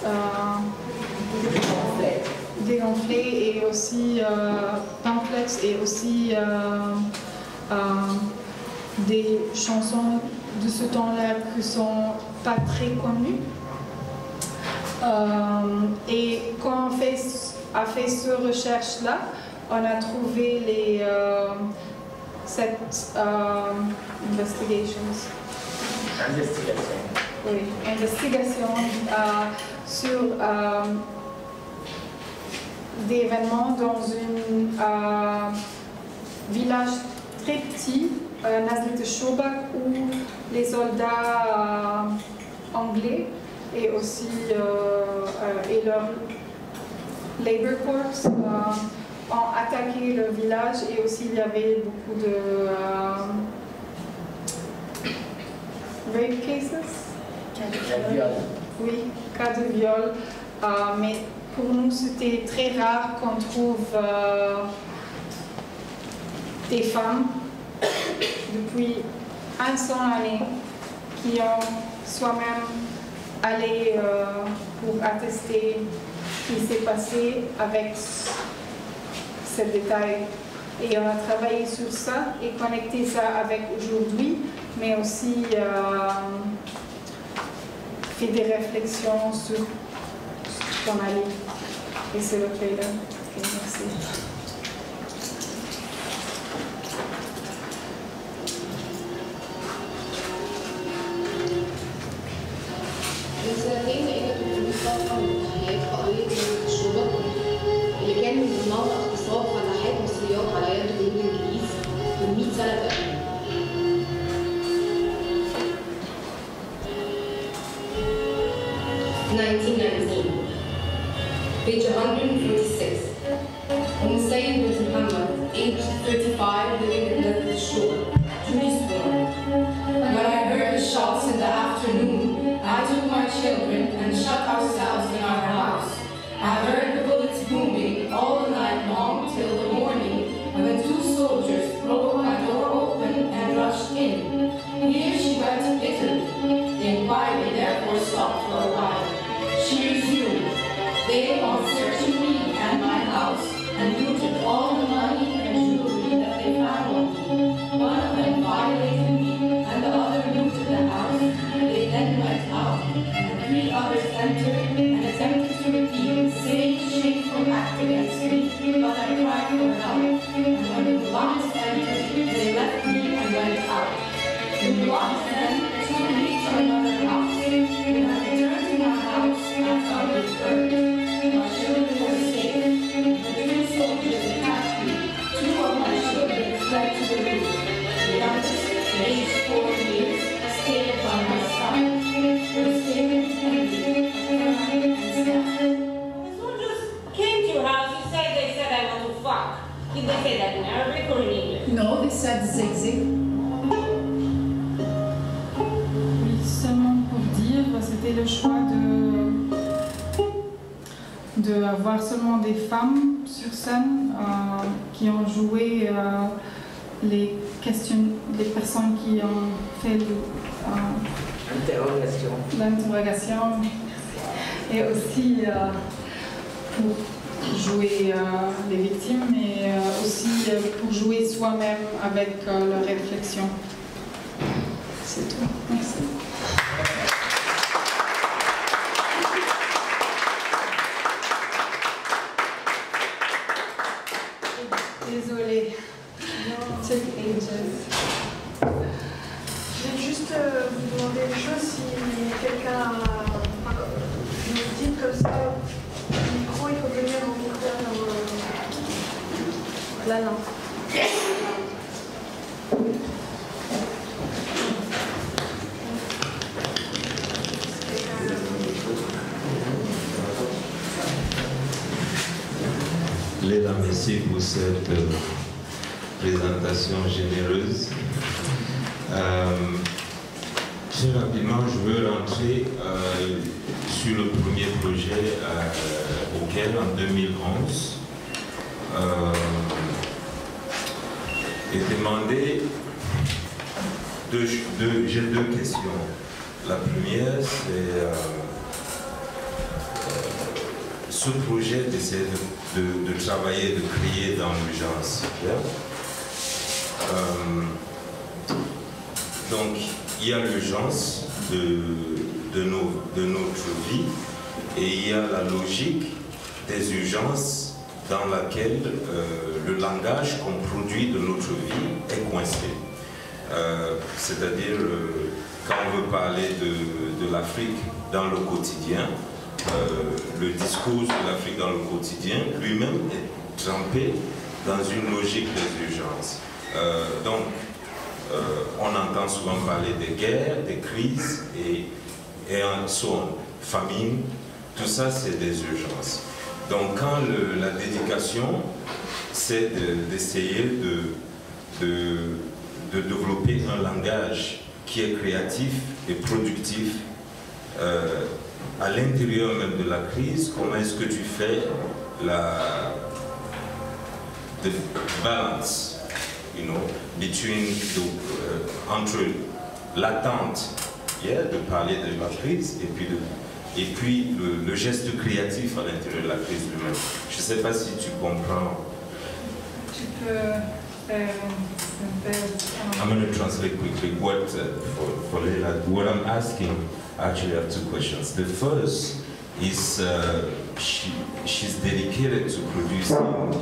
des pamphlets et aussi pamphlets et aussi des chansons de ce temps-là qui ne sont pas très connues. Et quand on a fait cette recherche-là, on a trouvé cette investigations. oui, investigation sur des événements dans un village très petit, Nazlet Shobak, où les soldats anglais et aussi et leur Labour Corps ont attaqué le village, et aussi il y avait beaucoup de rape cases. Oui, cas de viol. Mais pour nous, c'était très rare qu'on trouve des femmes depuis 100 années qui ont soi-même allé pour attester ce qui s'est passé avec ces détails. Et on a travaillé sur ça et connecté ça avec aujourd'hui, mais aussi fait des réflexions sur ce qu'on a lu. Et c'est le trailer. Okay, merci. من سنتين لقينا 300 صفحة من تحليلات قضية نازلة الشوبك اللي كان من ضمنها اغتصاب فلاحات مصريات على يد جنود الإنجليز من 100 سنة تقريبا. Page 146. Sayyid bint Muhammad, age 35, living in the shore, duty sworn. When I heard the shots in the afternoon, I took my children and shut ourselves in our house. I heard the bullets booming all the night long till the morning, when 2 soldiers broke my door open and rushed in. Here she wept bitterly. The inquiry therefore stopped for a while. She resumed. They are searching me and my house and looted all the money and jewelry that they found on me. One of them violated me and the other looted the house. They then went out and 3 others entered and attempted to repeat the same shameful act against me, but I cried for help. And when the mullahs entered, they left me and went out. The mullahs then took me to another house. When I returned to my house, I found it burned. My children were safe. The 2 soldiers attacked me. 2 of my children fled to the roof. The youngest, aged 4 years, stayed by my side. The statement ended, and Someone just came to your house. You said they said I want to fuck. Did they say that in Arabic or in English? No, they said zig-zig. Oui, seulement pour dire, c'était le choix de avoir seulement des femmes sur scène qui ont joué les personnes qui ont fait l'interrogation, et aussi pour jouer les victimes, et aussi pour jouer soi-même avec leur réflexion. C'est tout. Merci. Désolée. Took ages. Je vais juste vous demander une chose, si quelqu'un nous dit comme ça, le micro, il faut venir au micro là, non. Mesdames, Messieurs, pour cette présentation généreuse. Très rapidement, je veux rentrer sur le premier projet auquel, en 2011, est demandé j'ai 2 questions. La première, c'est ce projet d'essayer de travailler, de créer dans l'urgence. Donc, il y a l'urgence de notre vie, et il y a la logique des urgences dans laquelle le langage qu'on produit de notre vie est coincé. C'est-à-dire quand on veut parler de l'Afrique dans le quotidien, le discours de l'Afrique dans le quotidien lui-même est trempé dans une logique des urgences. Donc, on entend souvent parler des guerres, des crises et en somme, famine, tout ça c'est des urgences. Donc quand la dédication, c'est d'essayer de développer un langage qui est créatif et productif à l'intérieur même de la crise, comment est-ce que tu fais the balance, you know, between entre l'attente, de parler de la crise et puis le geste créatif à l'intérieur de la crise lui-même. Je ne sais pas si tu comprends. Tu peux faire I'm going to translate quickly for Leila. What I'm asking, actually I have two questions. The first is she's dedicated to producing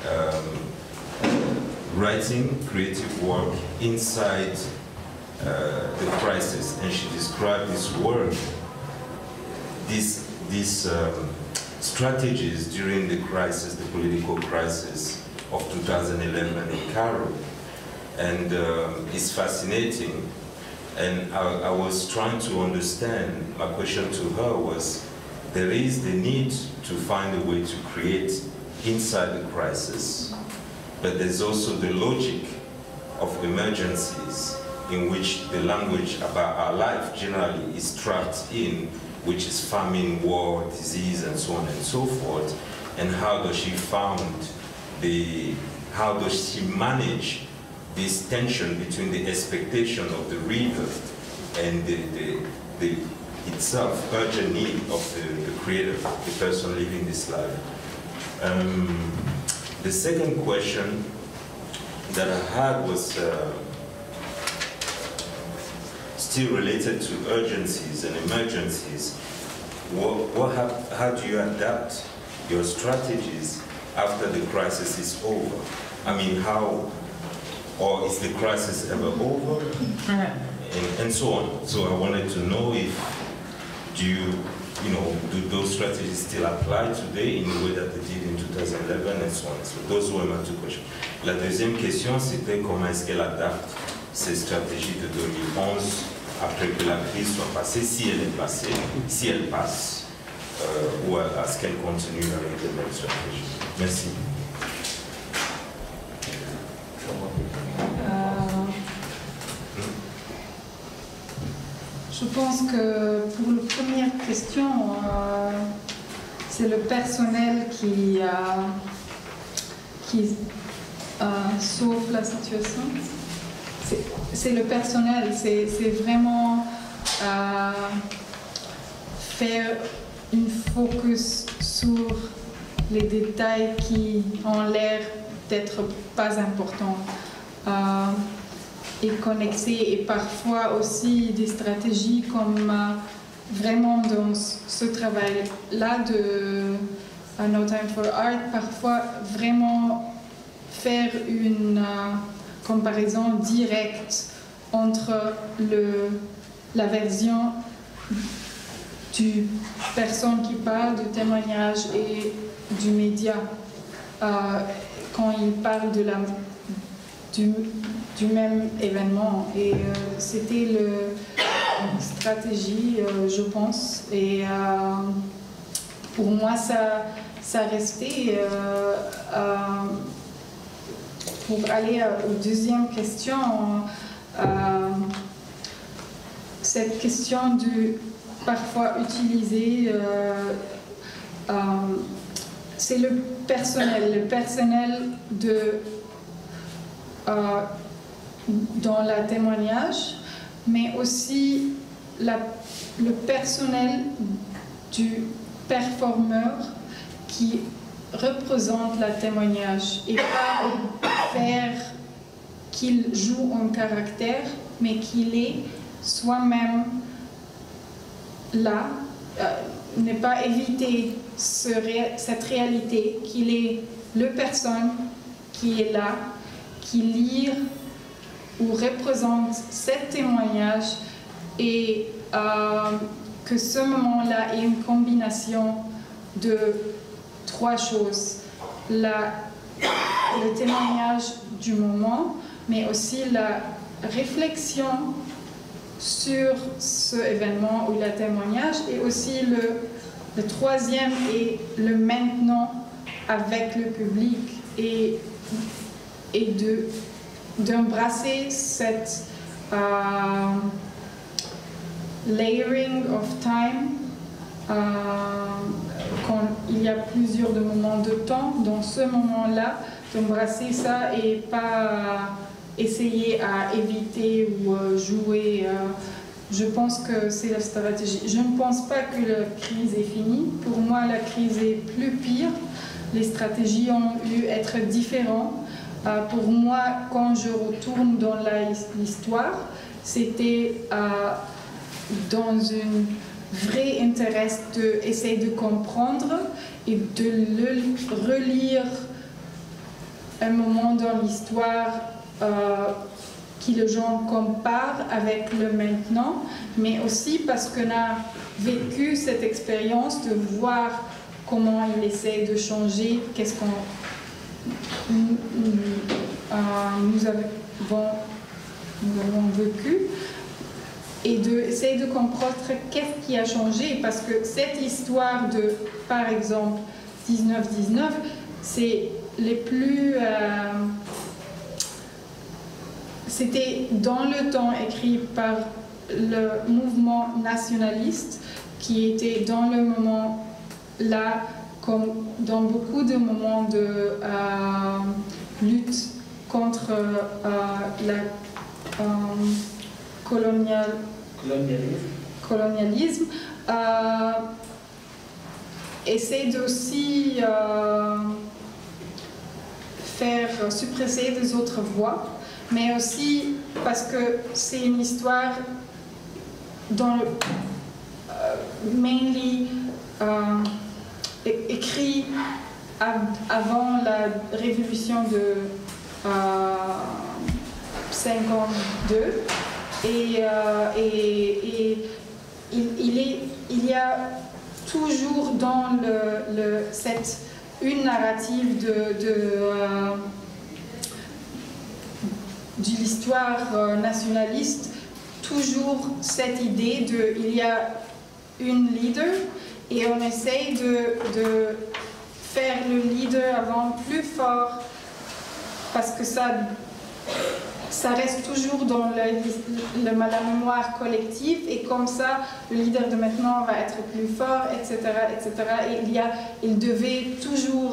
writing, creative work inside the crisis, and she described this work, these strategies during the crisis, the political crisis of 2011 in Cairo, and it's fascinating. And I was trying to understand. My question to her was, there is the need to find a way to create inside the crisis, but there's also the logic of emergencies in which the language about our life generally is trapped in, which is famine, war, disease, and so on and so forth. And how does she how does she manage this tension between the expectation of the reader and the itself urgent need of the creator, the person living this life? The second question that I had was still related to urgencies and emergencies. How do you adapt your strategies after the crisis is over? I mean, or is the crisis ever over? And so on. So I wanted to know if, do those strategies still apply today in the way that they did in 2011 and so on. So those were my two questions. La deuxième question, c'était comment est-ce qu'elle adapte ces stratégies de 2011 après que la crise soit passée, si elle est passée, si elle passe, ou est-ce qu'elle continue avec les mêmes stratégies? Merci. Je pense que pour la première question, c'est le personnel qui sauve la situation. C'est le personnel, c'est vraiment faire une focus sur les détails qui ont l'air d'être pas importants. Et connecter, et parfois aussi des stratégies comme vraiment dans ce travail-là de No Time for Art, parfois vraiment faire une comparaison directe entre la version du personne qui parle, du témoignage et du média. Quand il parle du même événement, et c'était la stratégie, je pense, et pour moi ça restait. Pour aller aux deuxième question, cette question de parfois utiliser, c'est le personnel dans le témoignage, mais aussi le personnel du performeur qui représente le témoignage, et pas faire qu'il joue un caractère, mais qu'il est soi-même là, ne pas éviter cette réalité, qu'il est le personne qui est là, qui lit ou représente ce témoignage et que ce moment-là est une combination de trois choses. Le témoignage du moment, mais aussi la réflexion sur ce événement ou le témoignage, et aussi le troisième est le maintenant avec le public, et d'embrasser cette layering of time, quand il y a plusieurs moments de temps, dans ce moment-là, d'embrasser ça et pas essayer à éviter ou jouer. Je pense que c'est la stratégie. Je ne pense pas que la crise est finie. Pour moi, la crise est plus pire. Les stratégies ont eu à être différentes. Pour moi, quand je retourne dans l'histoire, c'était dans un vrai intérêt d'essayer de comprendre et de le relire un moment dans l'histoire qui les gens comparent avec le maintenant, mais aussi parce qu'on a vécu cette expérience de voir comment il essaie de changer, qu'est-ce qu'on nous avons vécu, et d'essayer de comprendre qu'est-ce qui a changé, parce que cette histoire de, par exemple, 19-19, c'est les plus... c'était dans le temps écrit par le mouvement nationaliste qui était dans le moment là, comme dans beaucoup de moments de lutte contre la colonialisme, essaie aussi faire suppresser des autres voix, mais aussi parce que c'est une histoire dans le mainly écrit avant la révolution de 52, et il y a toujours dans une narrative de l'histoire nationaliste, toujours cette idée il y a une leader et on essaye de faire le leader avant plus fort parce que ça reste toujours dans la mémoire collective, et comme ça le leader de maintenant va être plus fort, etc. etc. Et il devait toujours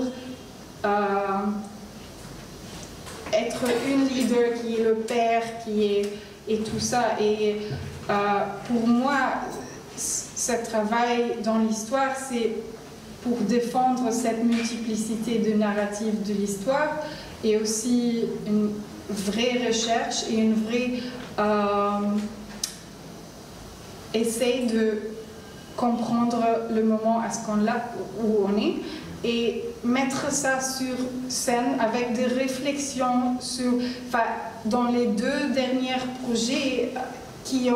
être une leader qui est le père, et tout ça. Et pour moi, ce travail dans l'histoire, c'est pour défendre cette multiplicité de narratives de l'histoire, et aussi une vraie recherche et une vraie essayer de comprendre le moment à ce qu'on-là où on est, et mettre ça sur scène avec des réflexions sur, dans les 2 derniers projets qui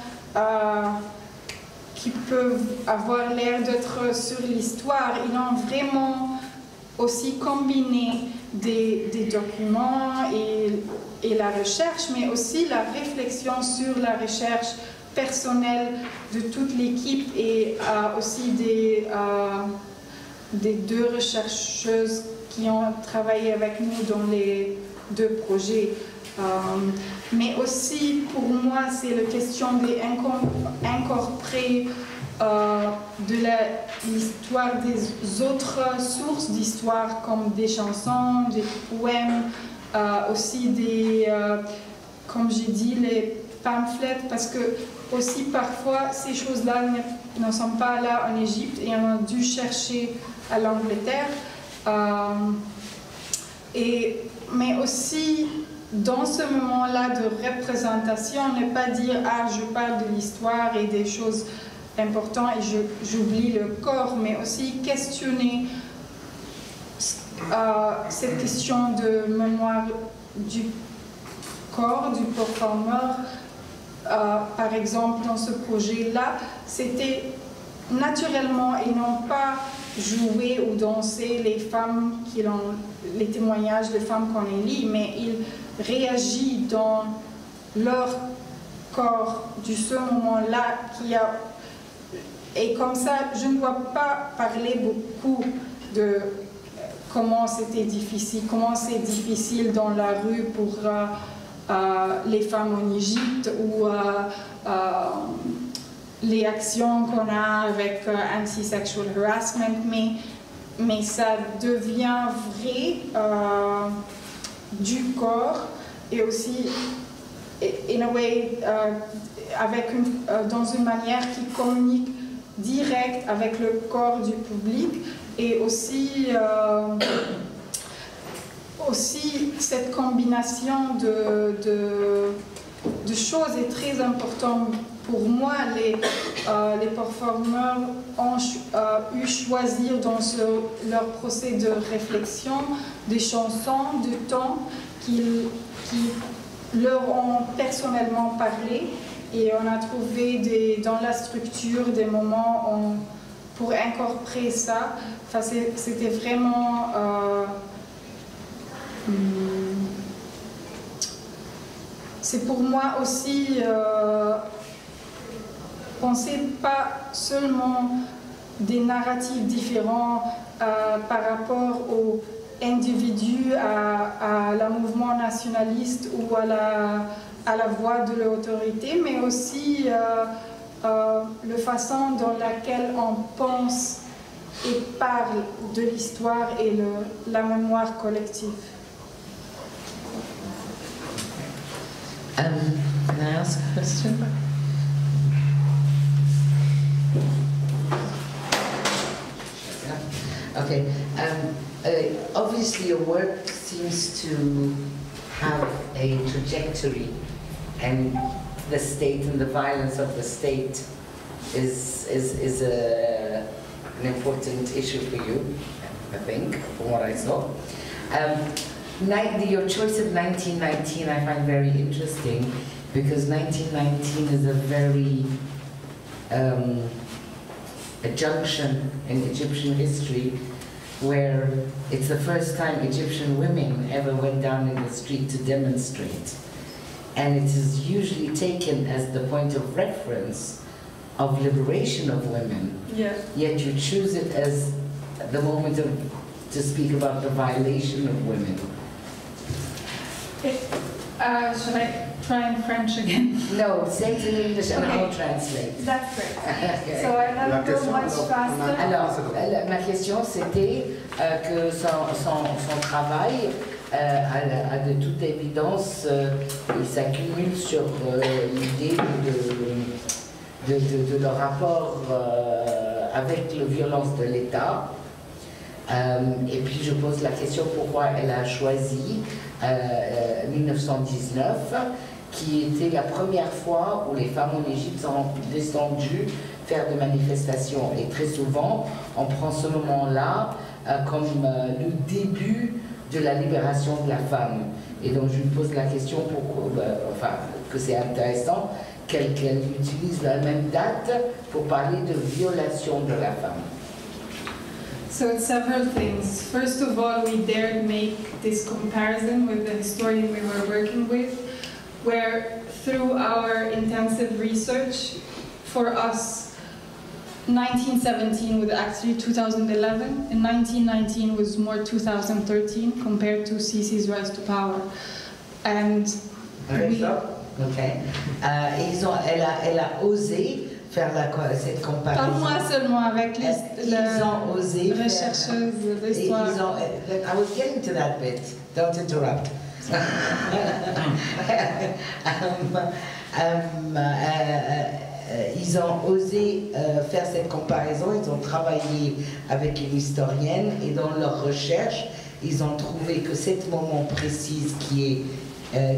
peuvent avoir l'air d'être sur l'histoire, ils ont vraiment aussi combiné des documents et la recherche, mais aussi la réflexion sur la recherche personnelle de toute l'équipe, et aussi des 2 chercheuses qui ont travaillé avec nous dans les 2 projets. Mais aussi, pour moi, c'est la question d'incorporer de l'histoire des autres sources d'histoire, comme des chansons, des poèmes, aussi comme j'ai dit, les pamphlets, parce que aussi parfois ces choses-là ne sont pas là en Égypte et on a dû chercher à l'Angleterre. Mais aussi, dans ce moment-là de représentation, ne pas dire « Ah, je parle de l'histoire et des choses importantes et j'oublie le corps », mais aussi questionner cette question de mémoire du corps, du performeur, par exemple, dans ce projet-là, c'était naturellement, ils n'ont pas joué ou dansé les femmes, les témoignages de femmes qu'on lit, mais ils réagissent dans leur corps de ce moment-là et comme ça, je ne dois pas parler beaucoup de comment c'était difficile, comment c'est difficile dans la rue pour les femmes en Égypte ou les actions qu'on a avec anti-sexual harassment, mais ça devient vrai du corps et aussi, in a way, dans une manière qui communique direct avec le corps du public et aussi cette combination de choses est très importante pour moi. Les performeurs ont eu choisir dans leur procès de réflexion des chansons de temps qui leur ont personnellement parlé et on a trouvé dans la structure des moments pour incorporer ça. Enfin, c'était vraiment c'est pour moi aussi penser pas seulement des narratifs différents par rapport aux individus, à la mouvement nationaliste ou à la voix de l'autorité, mais aussi la façon dans laquelle on pense et parle de l'histoire et la mémoire collective. Can I ask a question? Okay. Obviously, your work seems to have a trajectory, and the state and the violence of the state is an important issue for you, I think, from what I saw. Your choice of 1919 I find very interesting, because 1919 is a very a junction in Egyptian history where it's the first time Egyptian women ever went down in the street to demonstrate. And it is usually taken as the point of reference of liberation of women. Yeah. Yet you choose it as the moment to speak about the violation of women. Should I try in French again? No, say it in English and Okay. I'll translate. That's great. Okay. So I have to go much faster. Alors, ma question c'était que son travail, à de toute évidence, il s'accumule sur l'idée de le rapport avec la violence de l'État. Et puis je pose la question pourquoi elle a choisi 1919, qui était la première fois où les femmes en Égypte sont descendues faire des manifestations. Et très souvent, on prend ce moment-là comme le début de la libération de la femme. Et donc je lui pose la question pourquoi, que c'est intéressant qu'elle utilise la même date pour parler de violation de la femme. So it's several things. First of all, we dared make this comparison with the historian we were working with, where through our intensive research, for us, 1917 was actually 2011, and 1919 was more 2013 compared to Sisi's rise to power. And Okay. Elle a osé faire cette comparaison. Pas moi seulement, avec les ont osé rechercheuses d'histoire. I was getting to that bit. Don't interrupt. Ils ont osé faire cette comparaison, ils ont travaillé avec une historienne et dans leur recherche, ils ont trouvé que cet moment précis qui est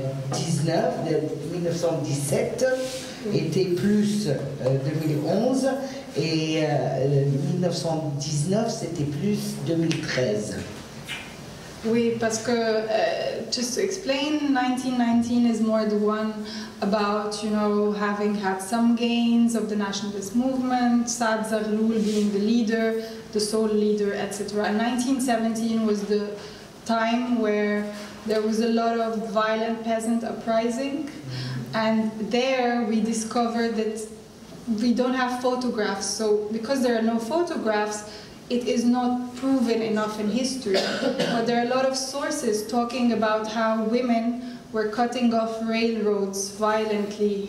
1917 était plus 2011 et 1919 c'était plus 2013. Oui, parce que, just to explain, 1919 is more the one about, you know, having had some gains of the nationalist movement, Saad Zarloul being the leader, the sole leader, etc. And 1917 was the time where there was a lot of violent peasant uprising, and there we discovered that we don't have photographs. So because there are no photographs, it is not proven enough in history. But there are a lot of sources talking about how women were cutting off railroads violently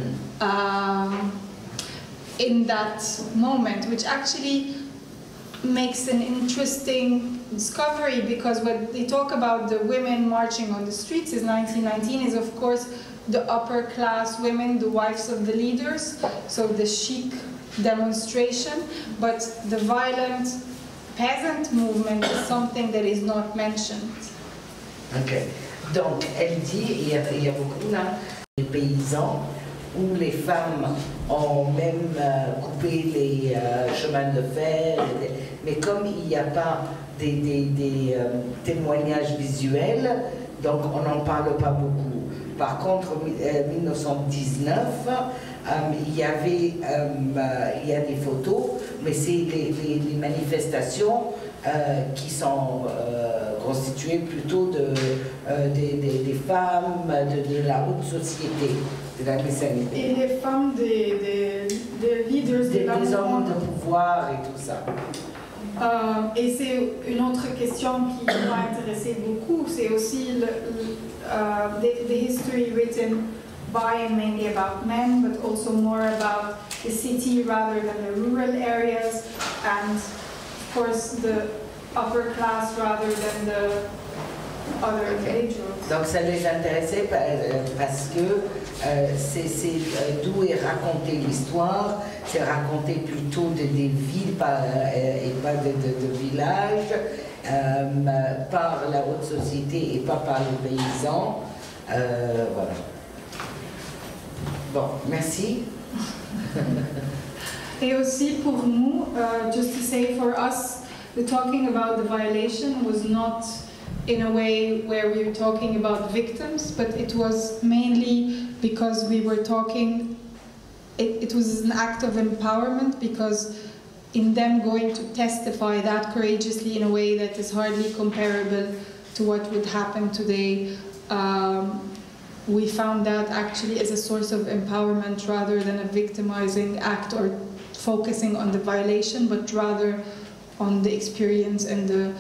in that moment, which actually makes an interesting discovery, because when they talk about the women marching on the streets in 1919 is of course the upper class women, the wives of the leaders, so the chic demonstration, but the violent peasant movement is something that is not mentioned. Ok. Donc, elle dit, il y a beaucoup là, des paysans où les femmes ont même coupé les chemins de fer, mais comme il n'y a pas des témoignages visuels, donc on n'en parle pas beaucoup. Par contre, en 1919, il y a des photos, mais c'est les manifestations qui sont constituées plutôt des femmes de la haute société, de la Messagérie. Et les femmes des leaders des hommes de pouvoir et tout ça. Et c'est une autre question qui m'a intéressé beaucoup, c'est aussi the history written by and mainly about men, but also more about the city rather than the rural areas, and of course the upper class rather than the other individuals. Donc ça les intéressait parce que c'est d'où est racontée l'histoire, c'est raconté plutôt des villes et pas de villages, par la haute société et pas par les paysans. Voilà. Bon, merci. Et aussi pour nous, just to say for us, the talking about the violation was not in a way where we were talking about victims, but it was mainly because we were talking, it was an act of empowerment, because in them going to testify that courageously in a way that is hardly comparable to what would happen today, we found that actually as a source of empowerment rather than a victimizing act or focusing on the violation, but rather on the experience and the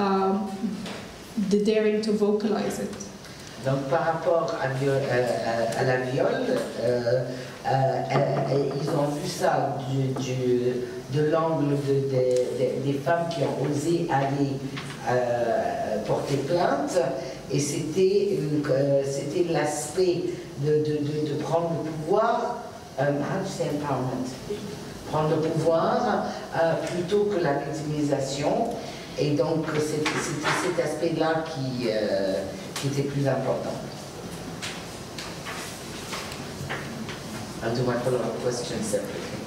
daring to vocalize it. Donc par rapport à la viol, ils ont vu ça de l'angle des femmes qui ont osé aller porter plainte, et c'était l'aspect de prendre le pouvoir, how do you say empowerment? Prendre le pouvoir plutôt que la victimisation, et donc c'était cet aspect-là qui était plus important. I'll do my follow-up question separately.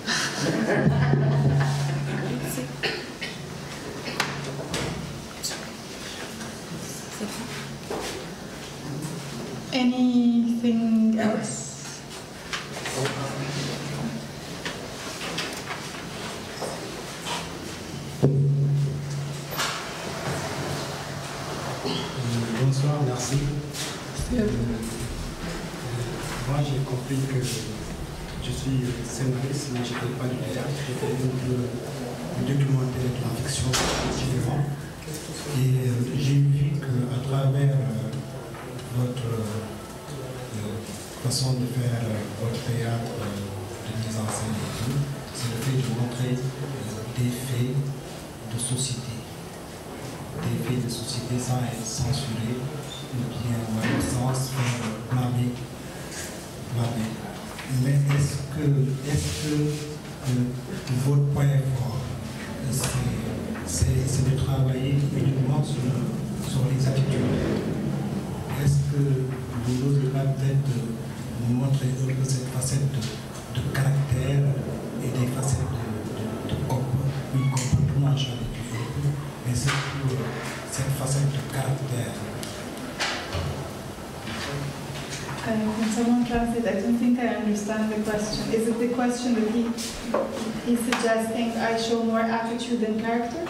Anything else? Bonsoir, merci. Moi j'ai compris que je suis scénariste, mais je ne fais pas du théâtre, je fais du documentaire, de la fiction, différent. Et j'ai vu qu'à travers votre façon de faire votre théâtre, de mise en scène et tout, c'est le fait de montrer des faits de société. Des faits de société sans être censurés, ou bien sans se faire blâmer. Mais est-ce que votre point fort, c'est de travailler uniquement sur les attitudes? Est-ce que vous n'osez pas peut-être nous montrer cette facette de caractère et des facettes de comportement, mais c'est pour cette facette de caractère Can someone translate? I don't think I understand the question. Is it the question that he's suggesting I show more attitude than character?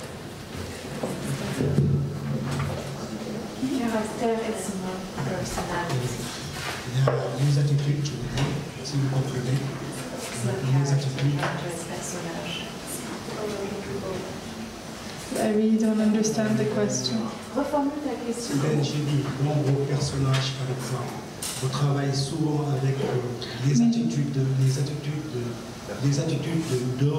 Caractère et son personnalité. Il y a les attitudes, je veux dire, si vous comprenez. Les attitudes. I really don't understand the question. Reformule ta question. J'ai dit, dans vos personnages, par exemple, vous travaillez souvent avec les attitudes d'un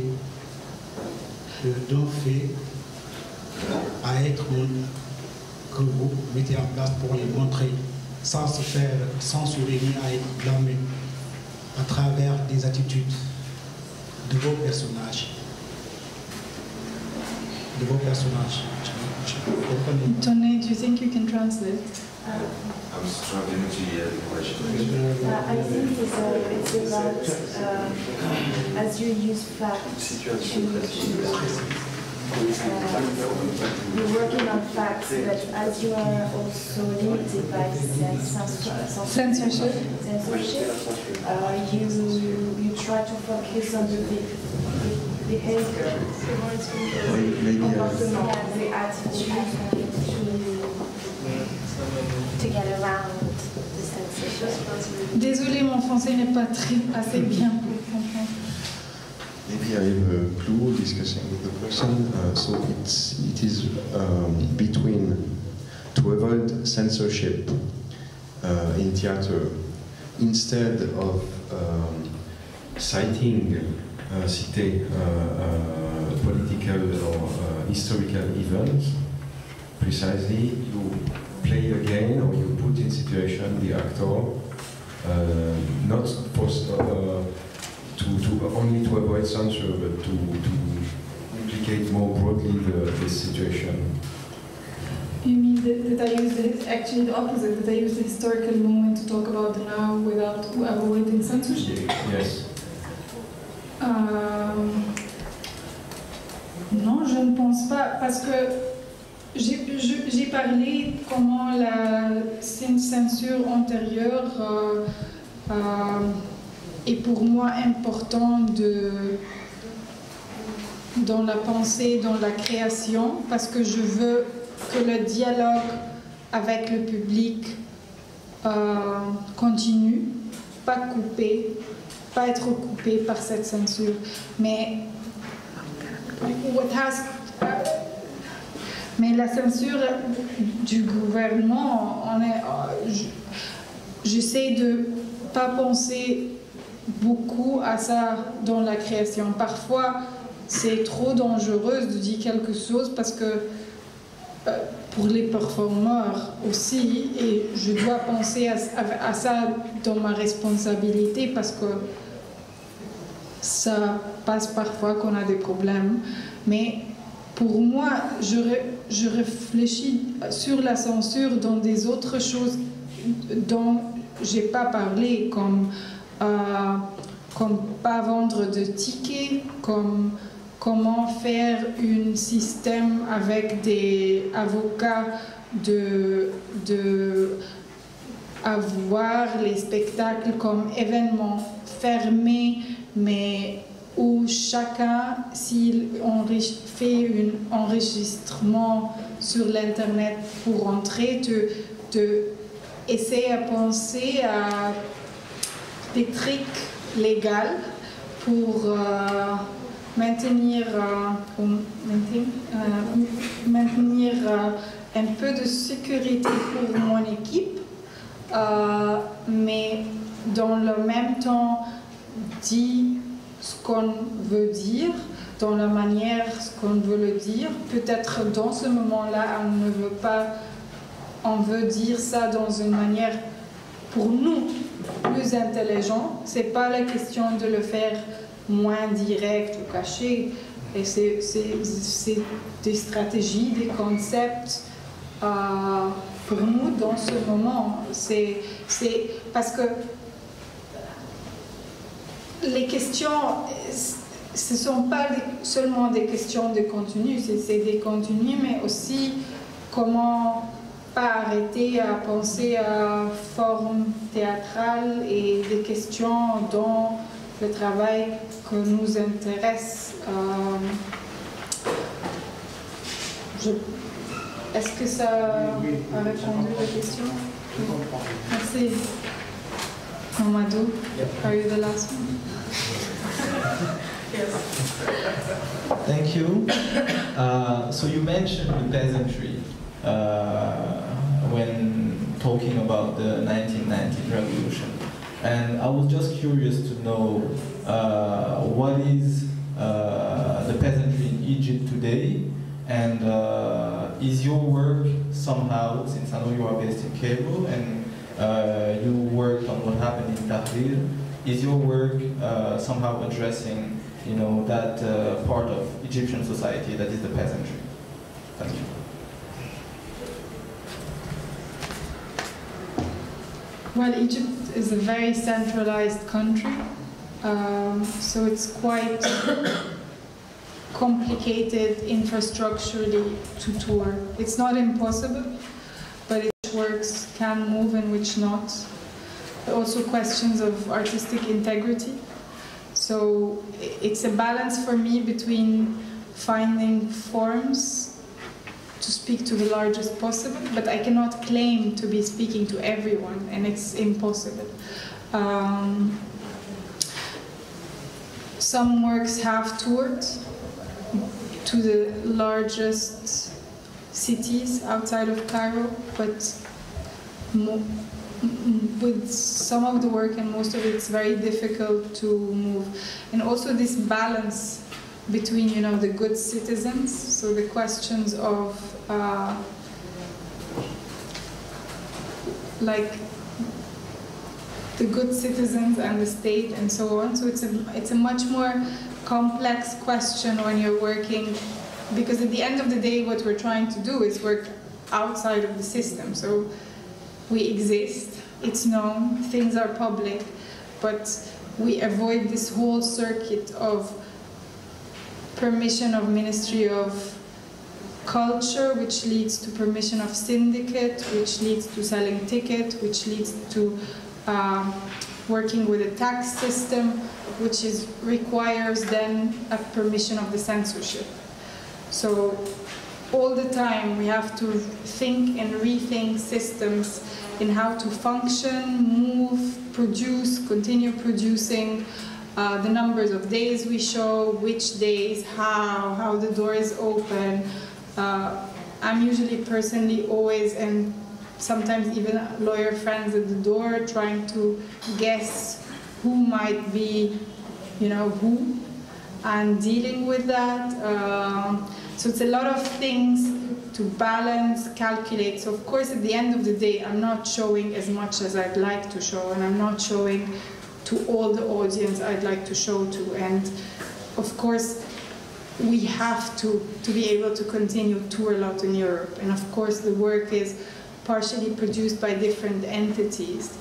fait à être que vous mettez en place pour les montrer, sans se faire censurer ni à être blâmé, à travers des attitudes de vos personnages. Tony, do you think you can translate? I'm struggling to hear the question. I think it's about as you use facts you're working on facts, but as you are also limited by censorship, you try to focus on the behavior, the attitude to get around the censorship. Désolée, mon français n'est pas assez bien pour comprendre. Maybe I have a clue discussing with the person. So it is between to avoid censorship in theater, instead of citing political or historical events, precisely you play again or you put in situation the actor not to only to avoid censure, but to implicate more broadly the situation. You mean that I use actually the opposite, that I use the historical moment to talk about the now without avoiding censorship? Yes. Non, je ne pense pas, parce que j'ai parlé comment c'est une censure antérieure est pour moi important dans la pensée, dans la création, parce que je veux que le dialogue avec le public continue, pas être coupé par cette censure. Mais la censure du gouvernement, j'essaie de pas penser beaucoup à ça dans la création. Parfois, c'est trop dangereux de dire quelque chose parce que pour les performeurs aussi, et je dois penser à ça dans ma responsabilité parce que ça passe parfois qu'on a des problèmes. Mais pour moi, je réfléchis sur la censure dans des autres choses dont j'ai pas parlé, comme pas vendre de tickets, comme comment faire un système avec des avocats de avoir les spectacles comme événements fermés, mais où chacun, s'il fait un enregistrement sur l'internet pour entrer, essayer à penser à des trucs légaux pour maintenir un peu de sécurité pour mon équipe, mais dans le même temps dit ce qu'on veut dire, dans la manière ce qu'on veut le dire. Peut-être dans ce moment-là, on veut dire ça dans une manière pour nous plus intelligente. C'est pas la question de le faire moins direct ou caché. Et c'est des stratégies, des concepts pour nous dans ce moment. C'est parce que les questions, ce ne sont pas seulement des questions de contenu, c'est des contenus, mais aussi comment pas arrêté à penser à forme théâtrale et des questions dans le travail que nous intéresse. Est-ce que ça a répondu à la question? Merci. Mamadou, are you the last one? Yes. Thank you. So you mentioned the peasantry when talking about the 1919 revolution. And I was just curious to know what is the peasantry in Egypt today, and is your work somehow, since I know you are based in Cairo and you worked on what happened in Tahrir, is your work somehow addressing, you know, that part of Egyptian society that is the peasantry? Thank you. Well, Egypt is a very centralized country, so it's quite complicated infrastructurally to tour. It's not impossible, but which works can move and which not. Also questions of artistic integrity. So it's a balance for me between finding forms to speak to the largest possible, but I cannot claim to be speaking to everyone, and it's impossible. Some works have toured to the largest cities outside of Cairo, but with some of the work and most of it, it's very difficult to move. And also this balance between, you know, the good citizens, so the questions of like the good citizens and the state and so on. So it's a much more complex question when you're working, because at the end of the day what we're trying to do is work outside of the system. So we exist, it's known, things are public, but we avoid this whole circuit of permission of Ministry of Culture, which leads to permission of syndicate, which leads to selling ticket, which leads to working with a tax system, which requires then a permission of the censorship. So all the time we have to think and rethink systems in how to function, move, produce, continue producing, the numbers of days we show, which days, how the door is open. I'm usually personally always, and sometimes even lawyer friends at the door, trying to guess who might be, you know, who, and dealing with that. So it's a lot of things to balance, calculate. So of course at the end of the day I'm not showing as much as I'd like to show, and I'm not showing to all the audience I'd like to show to. And of course we have to be able to continue tour a lot in Europe. And of course the work is partially produced by different entities.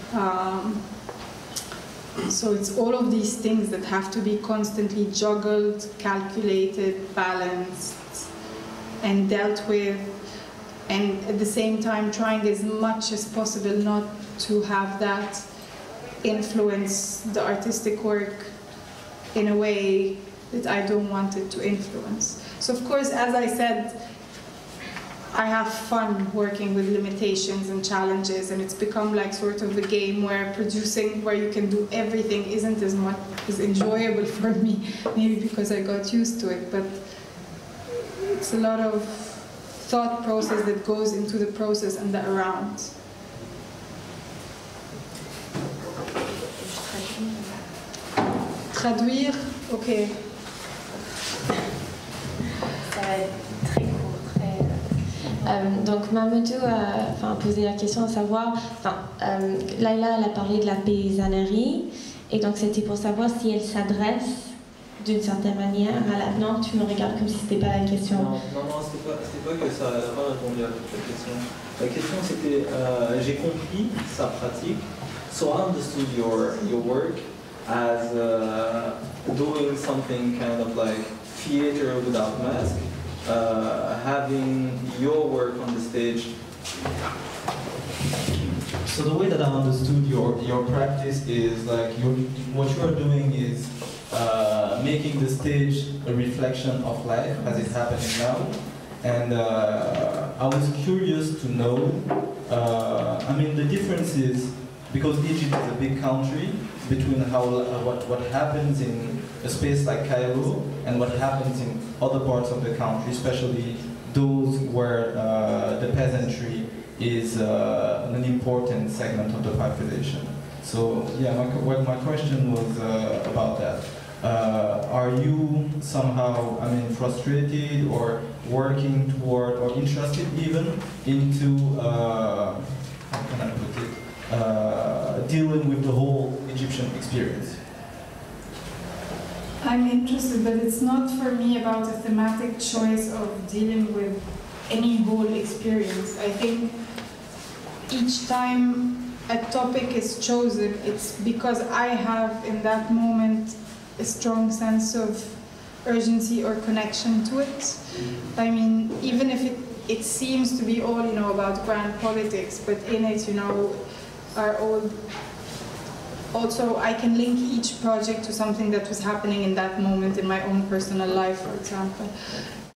So it's all of these things that have to be constantly juggled, calculated, balanced, and dealt with, and at the same time trying as much as possible not to have that influence the artistic work in a way that I don't want it to influence. So of course, as I said, I have fun working with limitations and challenges, and it's become like sort of a game where producing, where you can do everything, isn't as much as enjoyable for me, maybe because I got used to it, but it's a lot of thought process that goes into the process and the around. Traduire, ok. Ça va être très court. Donc Mamadou a posé la question à savoir, Laila elle a parlé de la paysannerie, et donc c'était pour savoir si elle s'adresse d'une certaine manière à la... Non, tu me regardes comme si c'était pas la question. Non, c'était pas que ça n'a pas répondu à la question. La question c'était, j'ai compris sa pratique, so I understood your work as doing something kind of like theater without mask, having your work on the stage So the way that I understood your practice is like what you are doing is making the stage a reflection of life as it's happening now. And I was curious to know, I mean, the differences, because Egypt is a big country, between what happens in a space like Cairo and what happens in other parts of the country, especially those where the peasantry is an important segment of the population. So yeah, my question was about that. Are you somehow, I mean, frustrated or working toward or interested even into, how can I put it, dealing with the whole Egyptian experience? I'm interested, but it's not for me about a thematic choice of dealing with any whole experience. I think each time a topic is chosen, it's because I have in that moment a strong sense of urgency or connection to it. I mean, even if it seems to be all, you know, about grand politics, but in it, you know, are all. Also, I can link each project to something that was happening in that moment in my own personal life, for example.